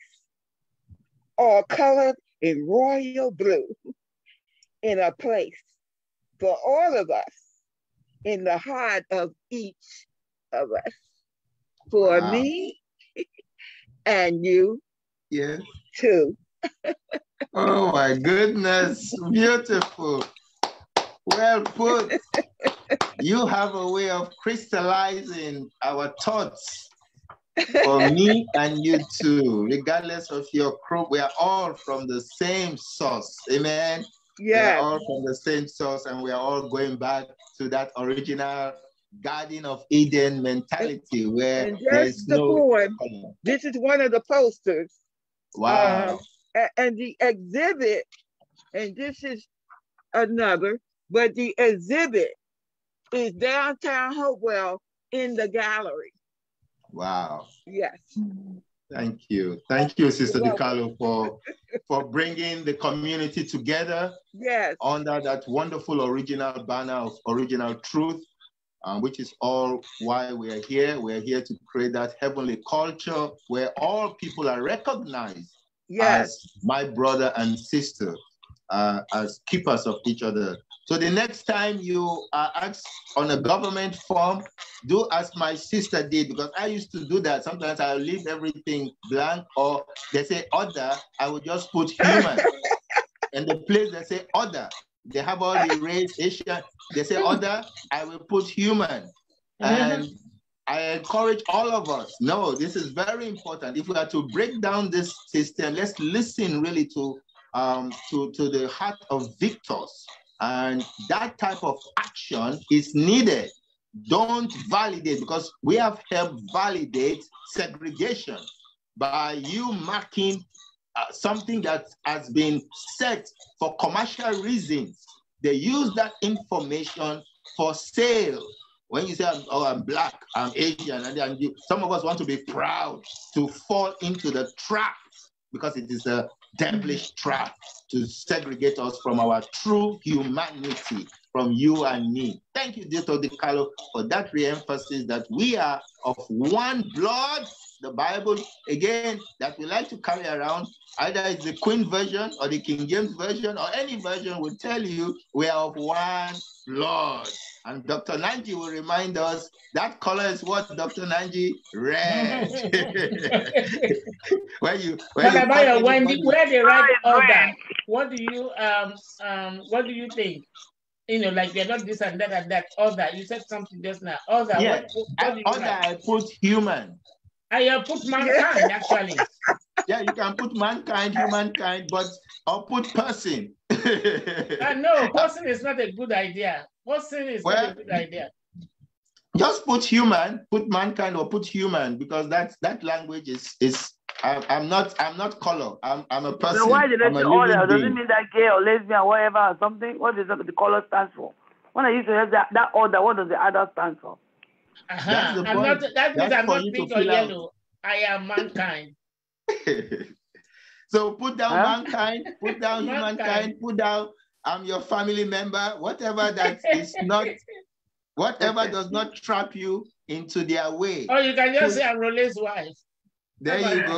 all colored in royal blue, in a place for all of us in the heart of each of us. For wow. me and you yes. too. Oh my goodness, beautiful. Well put. You have a way of crystallizing our thoughts. For me and you too, regardless of your group, we are all from the same source. Amen. Yeah. We are all from the same source, and we are all going back to that original Garden of Eden mentality where and there's the no poem. This is one of the posters. Wow. Um, and the exhibit, and this is another, but the exhibit is downtown Hopewell in the gallery. Wow. Yes. Thank you. Thank you, Sister DiCarlo, for, for bringing the community together. Yes. Under that wonderful original banner of original truth, um, which is all why we're here. We're here to create that heavenly culture where all people are recognized yes. as my brother and sister, uh, as keepers of each other. So the next time you are asked on a government form, do as my sister did, because I used to do that. Sometimes I'll leave everything blank, or they say order, I would just put human. And the place they say order, they have all the race, Asian, they say order, I will put human. And I encourage all of us, no, this is very important. If we are to break down this system, let's listen really to, um, to, to the heart of victors. And that type of action is needed. Don't validate, because we have helped validate segregation by you marking uh, something that has been set for commercial reasons. They use that information for sale. When you say, I'm, oh, I'm black, I'm Asian, and then you, some of us want to be proud to fall into the trap, because it is a devilish trap to segregate us from our true humanity, from you and me. Thank you, Doctor DiCarlo, for that re-emphasis that we are of one blood. The Bible, again, that we like to carry around, either it's the Queen version or the King James version or any version, will tell you we are of one blood. And Doctor Nanji will remind us that color is what, Doctor Nanji? Red. When you, when but you about when body, the, where they write order, what do you um um what do you think? You know, like you're not this and that and that order. You said something just now. Order. Yeah. What, what, what do you order write? I put human. I uh, put mankind actually. Yeah, you can put mankind, humankind, but or put person. uh, no, person is not a good idea. Person is well, not a good idea. Just put human, put mankind, or put human, because that's that language is is. I'm, I'm not. I'm not color. I'm. I'm a person. So why did they say order? Does being. it mean that gay or lesbian or whatever or something? What does the color stand for? When I used to have that, that order, what does the other stand for? Uh-huh. That's the I'm point. Not, that means that's I'm not pink or yellow. Out. I am mankind. So put down huh? mankind, put down mankind. humankind, put down I'm your family member, whatever that is not, whatever does not trap you into their way. Oh, you can just put, say I'm Role's wife. There you go.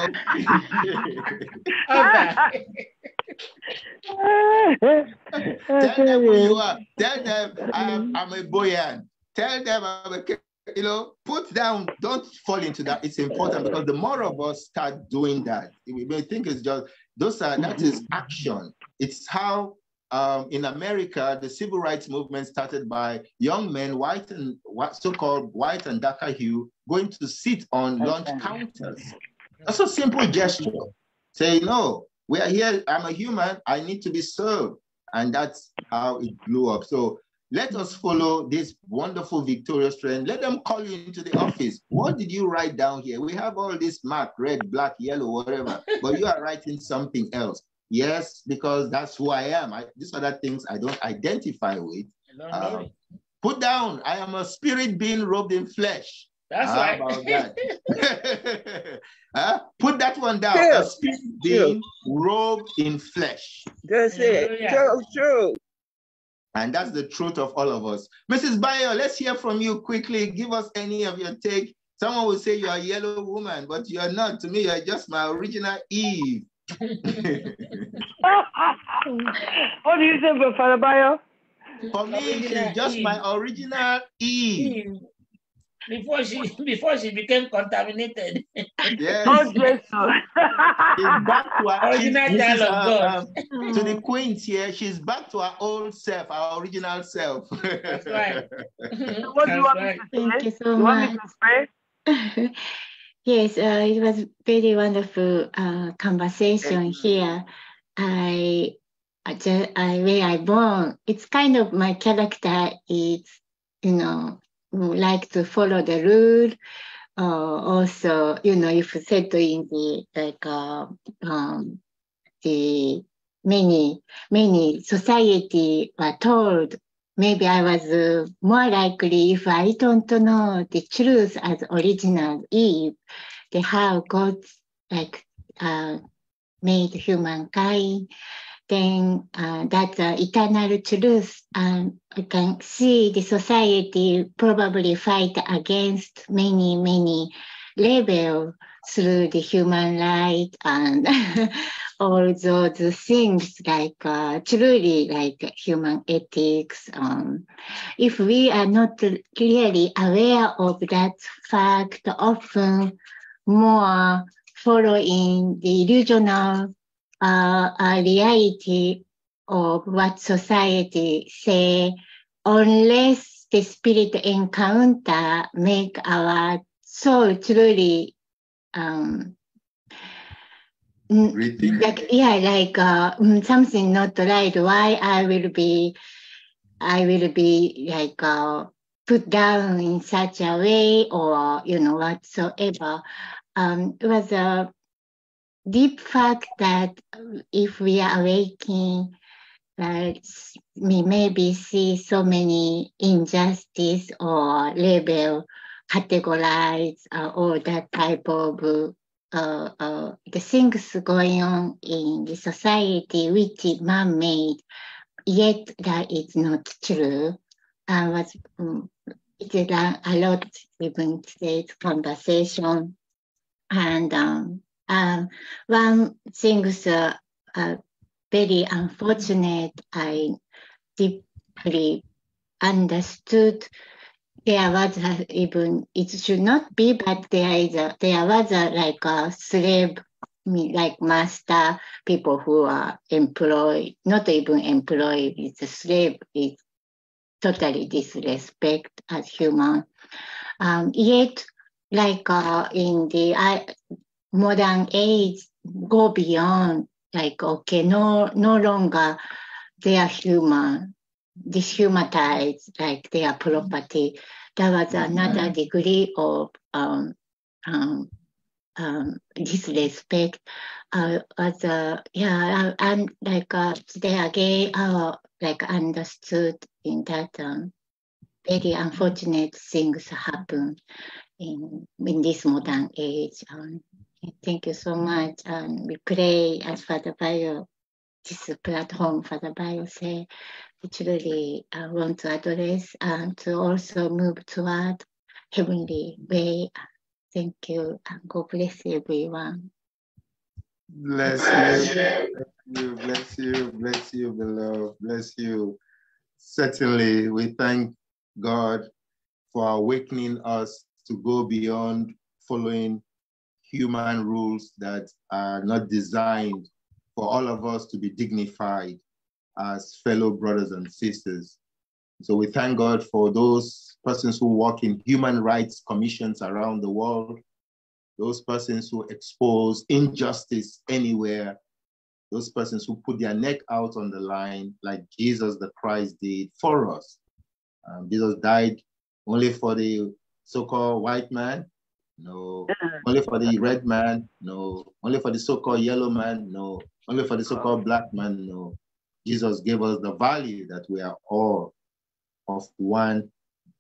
Tell them who you are. Tell them I'm, I'm a Boyan. Tell them I'm a, you know, put down, don't fall into that. It's important because the more of us start doing that, we may think it's just, those are, that is action. It's how um, in America, the civil rights movement started by young men, white and so-called white and darker hue, going to sit on lunch counters. That's a simple gesture. Say, no, we are here, I'm a human, I need to be served. And that's how it blew up. So let us follow this wonderful victorious trend. Let them call you into the office. What did you write down here? We have all this mark, red, black, yellow, whatever, but you are writing something else. Yes, because that's who I am. I, these other things I don't identify with. Uh, put down, I am a spirit being robed in flesh. That's How right. about that? uh, put that one down. True. A spirit being true. robed in flesh. That's it. Yeah. True, true. And that's the truth of all of us. Missus Bayo, let's hear from you quickly. Give us any of your take. Someone will say you are a yellow woman, but you are not. To me, you are just my original Eve. What do you say, Father Bayo? For me, she's just Eve. my original Eve. Eve. Before she before she became contaminated. Yes. Oh, yes. She's back to her, original she's, child of God. Um, to the queens here, she's back to her old self, our original self. That's right. What do you want right. me to Thank you so you much. Want me to Yes, uh, it was very wonderful uh, conversation here. I, I, just, I, where I born, it's kind of my character is, you know, like to follow the rule. Uh, also, you know, if said in the like uh, um, the many many society were told, maybe I was uh, more likely if I don't know the truth as original Eve, the how God like uh, made humankind. Then uh, that's uh, eternal truth. And I can see the society probably fight against many, many levels through the human rights and all those things like uh, truly like human ethics. Um, if we are not clearly aware of that fact, often more following the illusional Uh, a reality of what society say, unless the spirit encounter make our soul truly um, like yeah like uh, something not right. Why I will be I will be like uh, put down in such a way, or you know whatsoever. Um, it was a deep fact that if we are awakening that we maybe see so many injustice or label, categorize uh, all that type of uh, uh, the things going on in the society which is man-made, yet that is not true. I was um, it is a, a lot even today's conversation, and um, um, one thing is uh, uh, very unfortunate. I deeply understood there was a, even it should not be, but there is a there was a like a slave, like master people who are employed, not even employed. It's a slave. It's totally disrespect as human. Um, yet, like uh, in the uh, modern age, go beyond. Like okay, no no longer they are human, deshumanize like their property. That was another degree of um, um, um, disrespect. Uh, as a, yeah, and like uh, they again, uh, like understood in that um, very unfortunate things happen in in this modern age. Um, thank you so much. Um, we pray as Father Bayo, this platform, Father Bayo say, we truly uh, want to address and to also move toward heavenly way. Thank you, and God bless everyone. Bless you, bless you, bless you, beloved, bless you. Certainly, we thank God for awakening us to go beyond following human rules that are not designed for all of us to be dignified as fellow brothers and sisters. So we thank God for those persons who work in human rights commissions around the world, those persons who expose injustice anywhere, those persons who put their neck out on the line like Jesus the Christ did for us. Um, Jesus died only for the so-called white man? No. Only for the red man? No. Only for the so-called yellow man? No. Only for the so-called black man? No. Jesus gave us the value that we are all of one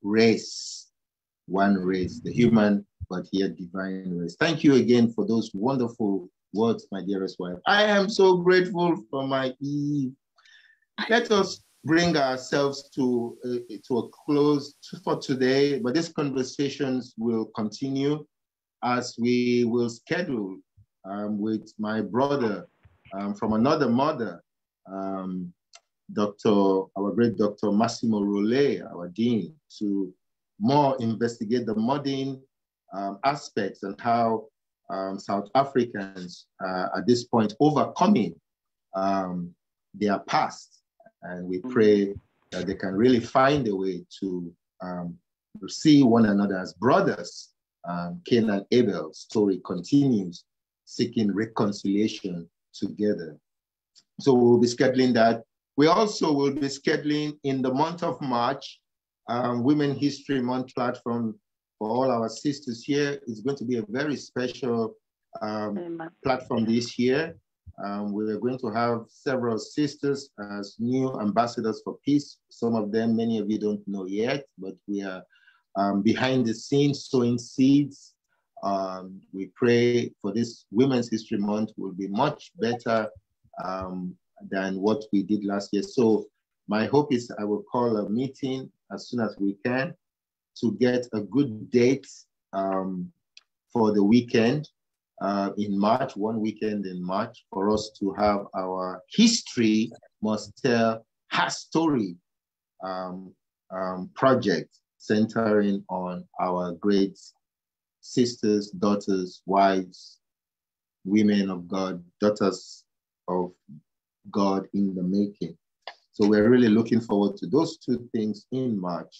race, one race, the human but yet divine race. Thank you again for those wonderful words, my dearest wife. I am so grateful for my Eve. Let us bring ourselves to, uh, to a close for today, but these conversations will continue as we will schedule um, with my brother um, from another mother, um, Doctor, our great Doctor Massimo Rollet, our dean, to more investigate the modern um, aspects and how um, South Africans uh, at this point overcoming um, their past. And we pray that they can really find a way to um, see one another as brothers. Um, Cain and Abel's story continues, seeking reconciliation together. So we'll be scheduling that. We also will be scheduling in the month of March, um, Women History Month platform for all our sisters here. It's going to be a very special um, platform this year. Um, we are going to have several sisters as new ambassadors for peace. Some of them, many of you don't know yet, but we are um, behind the scenes sowing seeds. Um, we pray for this Women's History Month will be much better um, than what we did last year. So my hope is I will call a meeting as soon as we can to get a good date um, for the weekend uh, in March, one weekend in March, for us to have our History Must Tell Her Story um, um, project centering on our great sisters, daughters, wives, women of God, daughters of God in the making. So we're really looking forward to those two things in March.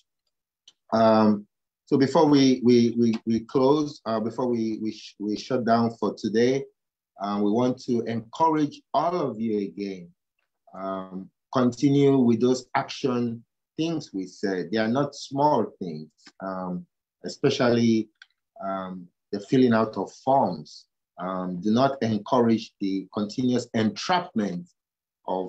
Um, so before we we we, we close, uh, before we we, sh we shut down for today, uh, we want to encourage all of you again. Um, continue with those action things we said. They are not small things, um, especially um, the filling out of forms. Um, do not encourage the continuous entrapment of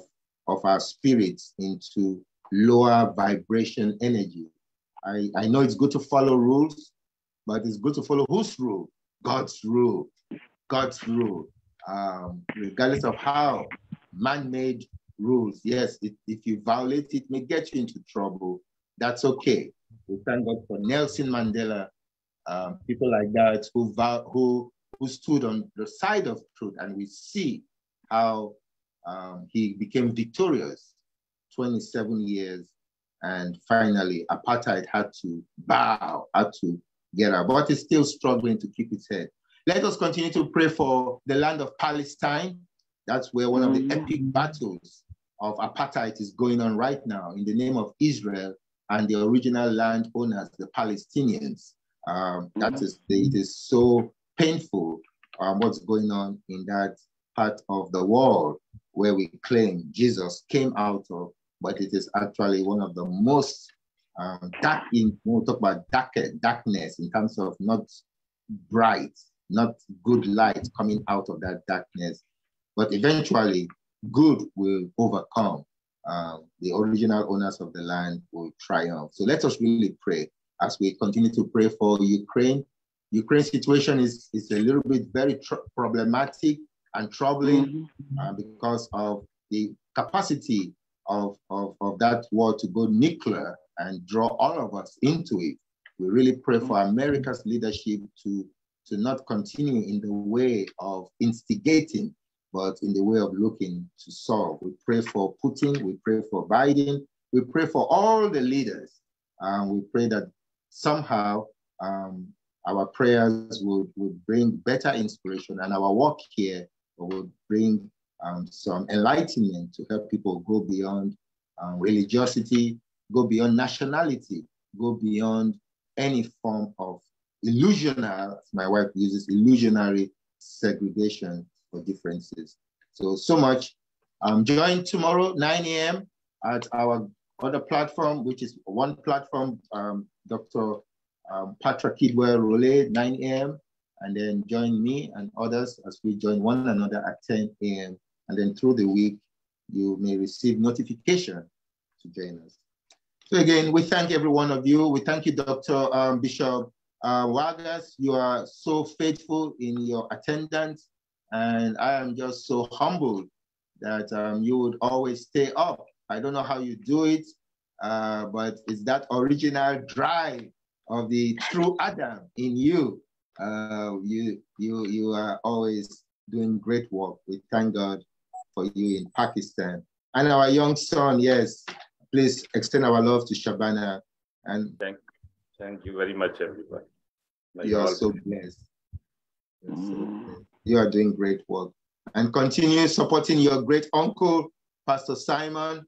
of our spirits into lower vibration energy. I, I know it's good to follow rules, but it's good to follow whose rule? God's rule. God's rule. Um, regardless of how man-made rules, yes, if, if you violate it, it may get you into trouble. That's okay. We thank God for Nelson Mandela, um, people like that who, who, who stood on the side of truth, and we see how um, he became victorious, twenty-seven years, and finally apartheid had to bow, had to get out, but it's still struggling to keep its head. Let us continue to pray for the land of Palestine. That's where one of the epic battles of apartheid is going on right now, in the name of Israel and the original land owners, the Palestinians. Um, that is, it is so painful um, what's going on in that part of the world where we claim Jesus came out of, but it is actually one of the most um, dark, in, we'll talk about dark, darkness in terms of not bright, not good light coming out of that darkness, but eventually good will overcome. Um, the original owners of the land will triumph. So let us really pray as we continue to pray for Ukraine. Ukraine's situation is, is a little bit very problematic and troubling mm-hmm. uh, because of the capacity of, of, of that war to go nuclear and draw all of us into it. We really pray for America's leadership to, to not continue in the way of instigating, but in the way of looking to solve. We pray for Putin, we pray for Biden, we pray for all the leaders. Um, we pray that somehow um, our prayers would, would bring better inspiration, and our work here will bring um, some enlightenment to help people go beyond um, religiosity, go beyond nationality, go beyond any form of illusionary, my wife uses illusionary segregation for differences. So, so much. Um, join tomorrow, nine A M at our other platform, which is one platform, um, Doctor Um, Patrick Kidwell Rollet, nine A M And then join me and others as we join one another at ten A M And then through the week, you may receive notification to join us. So again, we thank every one of you. We thank you, Doctor Um, Bishop uh, Vargas. You are so faithful in your attendance. And I am just so humbled that um, you would always stay up. I don't know how you do it, uh, but it's that original drive of the true Adam in you. Uh, you, you, you are always doing great work. We thank God for you in Pakistan. And our young son, yes, please extend our love to Shabana. And thank, thank you very much, everybody. Like you are so blessed. You're so blessed. You are doing great work. And continue supporting your great uncle, Pastor Simon,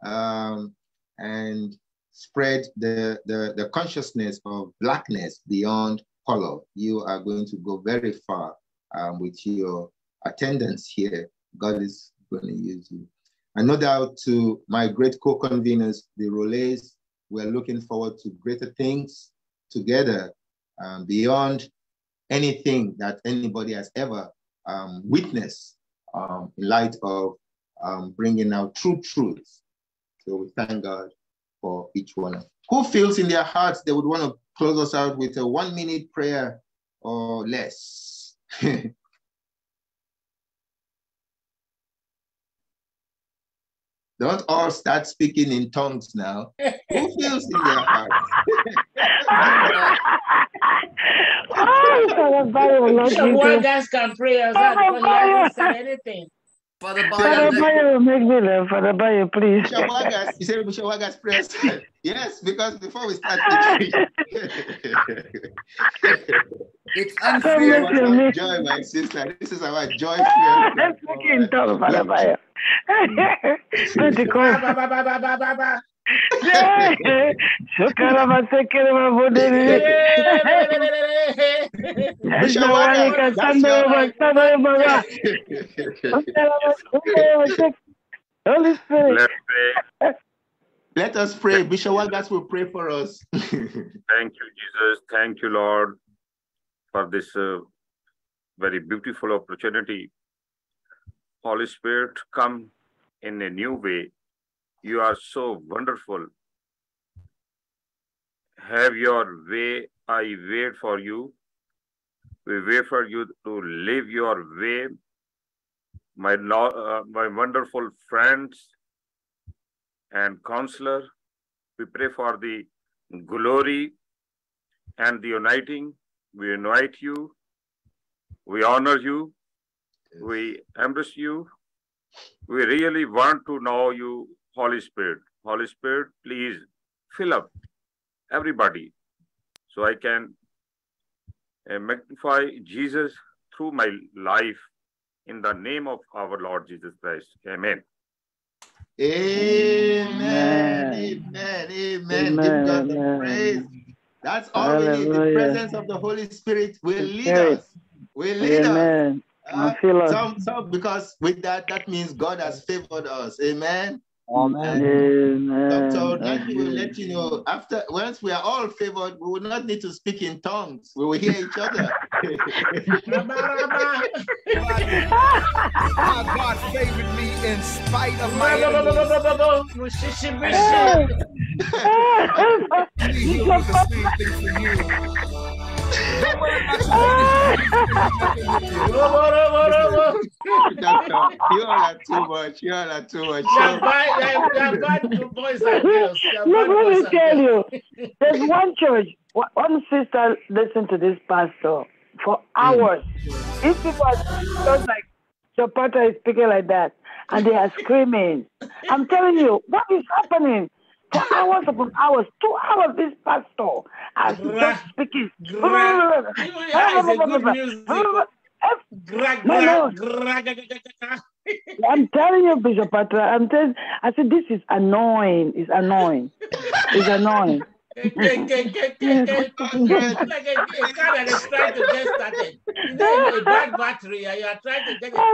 um, and spread the, the, the consciousness of Blackness beyond color. You are going to go very far um, with your attendance here. God is going to use you. And no doubt to my great co-conveners, the Rollets, we're looking forward to greater things together um, beyond anything that anybody has ever um, witnessed um, in light of um, bringing out true truths. So we thank God for each one. Who feels in their hearts they would want to close us out with a one minute prayer or less? Don't all start speaking in tongues now. Who feels in their hearts? Bishop Vargas can pray as well because he hasn't said anything. Father Bayo, make me laugh. Father Bayo, please. Bishop Vargas, you said Bishop Vargas prayers. Yes, because before we start the it's unfair. Joy, my sister. This is our joy. Let's make it talk, Father Bayo. Holy Spirit. Let us pray. Bishop Vargas will pray for us. Thank you, Jesus. Thank you, Lord, for this uh, very beautiful opportunity. Holy Spirit, come in a new way. You are so wonderful. Have your way. I wait for you. We wait for you to live your way. My, uh, my wonderful friends and counselor, we pray for the glory and the uniting. We invite you. We honor you. We embrace you. We really want to know you, Holy Spirit. Holy Spirit, please fill up everybody so I can uh, magnify Jesus through my life in the name of our Lord Jesus Christ. Amen. Amen. Amen. Amen. Give God the praise. That's all we need. The presence of the Holy Spirit will lead us. Will lead us. Uh, some, some, because with that, that means God has favored us. Amen. Amen. Doctor Nancy will let you know, after once we are all favored, we will not need to speak in tongues. We will hear each other. How God favored me in spite of my enemies. He'll do the same thing for you. Don't worry about Doctor, you all are too much. You all are too much. Look, let me tell you, there's one church, one sister listened to this pastor for hours. Mm. If people are just like Zapata is speaking like that, and they are screaming, I'm telling you, what is happening? For hours upon hours, two hours, this pastor is just speaking. No, no. I'm telling you, Bishop Patra, I'm telling I said, this is annoying. It's annoying. It's annoying. It's trying to get started. You know, a bad battery, you are trying to get it.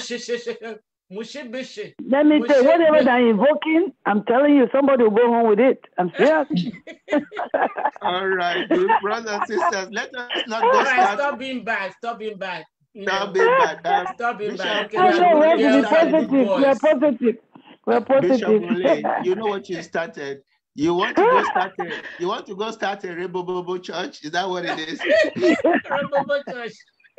Let me tell you, whatever they're invoking, I'm telling you, somebody will go home with it. I'm serious. All right, brothers and sisters, let us not go All right, start. stop being bad. Stop being bad. Stop being bad. Uh, Stop being Bishop, bad. Okay, I know, we have to be positive. We're positive. We're positive. Bishop Ole, you know what you started. You want to go start a, you want to go start a Rebobobo church? Is that what it is? Rebobobo church.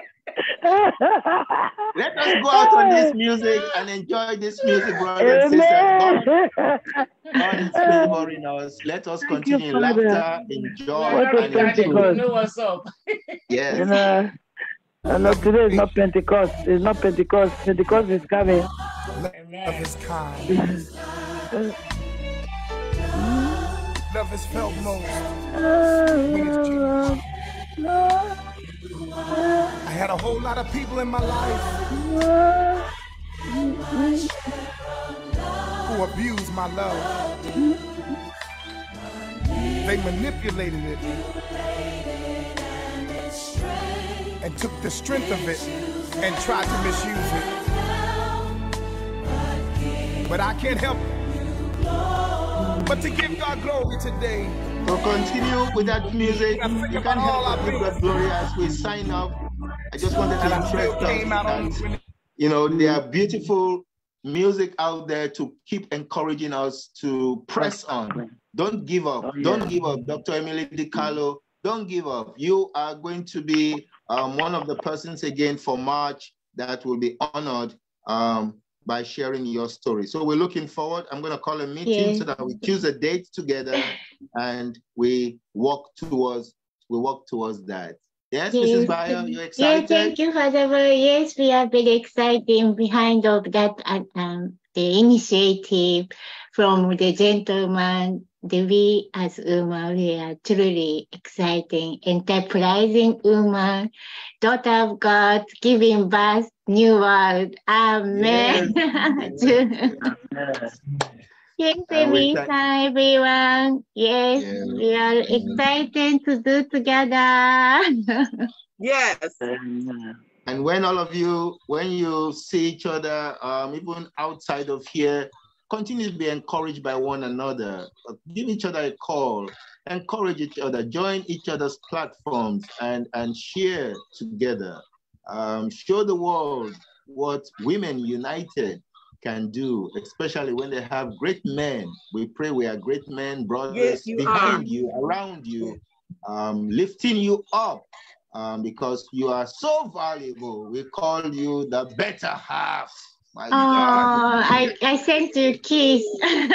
Let us go out on this music and enjoy this music, brothers and sisters. God, God is favoring us. Let us Thank continue you, laughter, enjoy, What and is You enjoy. know what's up. Yes. You know, uh, no, today is not Pentecost. It's not Pentecost. Pentecost is coming. Love is kind. Love is felt most when it's genuine. I had a whole lot of people in my life who abused my love. They manipulated it and took the strength of it and tried to misuse it. But I can't help but to give God glory today. So continue with that music. You can't help but give God glory as we sign off. I just wanted to interest us that, you know, there are beautiful music out there to keep encouraging us to press on. Don't give up. Oh, yeah. Don't give up. Doctor Emily DiCarlo, don't give up. You are going to be um, one of the persons again for March that will be honored um, by sharing your story. So we're looking forward. I'm going to call a meeting yeah. so that we choose a date together and we walk towards we walk towards that. Yes, yes. Missus Bayo, you're excited? Yeah, thank you, Father. Yes, we are very excited behind of that um, the initiative from the gentleman. The we as women, we are truly exciting, enterprising woman, daughter of God, giving birth, new world. Amen. Yes, yes Misa, everyone. Yes, yes, we are excited to do together. Yes. And when all of you, when you see each other, um, even outside of here, continue to be encouraged by one another. Give each other a call. Encourage each other. Join each other's platforms and, and share together. Um, show the world what Women United can do, especially when they have great men. We pray we are great men, brothers Yes, you behind are. you, around you, um, lifting you up um, because you are so valuable. We call you the better half. My Oh, God. I, I sent you a kiss.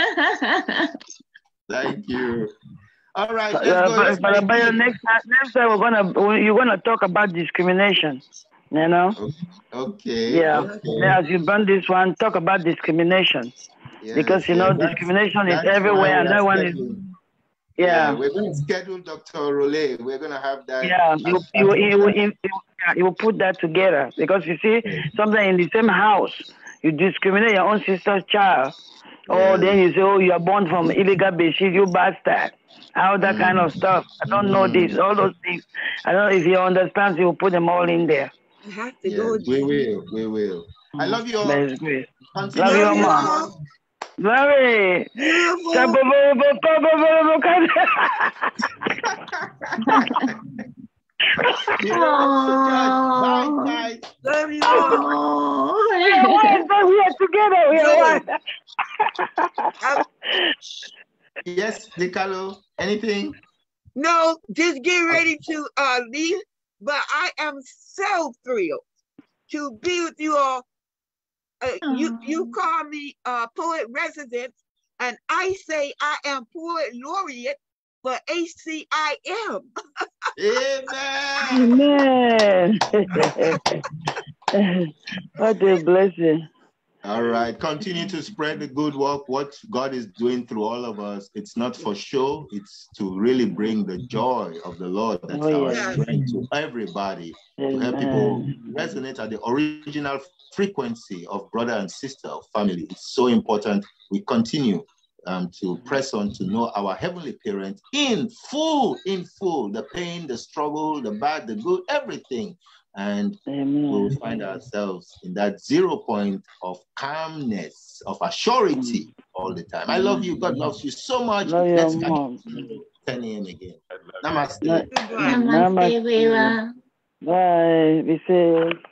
Thank you. All right, Uh, let's go. but, Let's but, but begin. next time, next time we're gonna you're gonna talk about discrimination. You know. Okay. Yeah. Okay. Now, as you burn this one, talk about discrimination. Yes, Because you yes, know that's- discrimination is that's why everywhere, we and are that one is. scheduling. Yeah. Yeah, we're going to schedule Doctor Role. We're going to have that. Yeah, as you part you of you, that. you, you, yeah, you put that together because you see something in the same house, you discriminate your own sister's child, or Yes. then you say, oh, you are born from illegal basis, you bastard. All that Mm. kind of stuff. I don't know this, all those things. I don't know if you understand. You put them all in there. I have to Yes, go. we will. We will. I love you all. That's great. Continue Love you, to mom. work. Love it. Beautiful. Beautiful church. Bye, bye. Love you all. We are one, but we are together. We are one. Yes, DeCarlo, anything? No, just get ready to uh leave. But I am so thrilled to be with you all. Uh, you you call me uh poet resident, and I say I am poet laureate for A C I M. Amen. What a blessing. All right, continue to spread the good work, what God is doing through all of us. It's not for show, it's to really bring the joy of the Lord. That's Oh, our yes. strength to everybody, to help Amen. people resonate at the original frequency of brother and sister, of family. It's so important. We continue um, to press on to know our heavenly parent in full, in full, the pain, the struggle, the bad, the good, everything. And Amen. we will find ourselves in that zero point of calmness, of assurity all the time. I love you. God loves you so much. Love your Let's catch mom. ten a m again. Namaste. Na- Namaste, everyone. Bye. Be safe.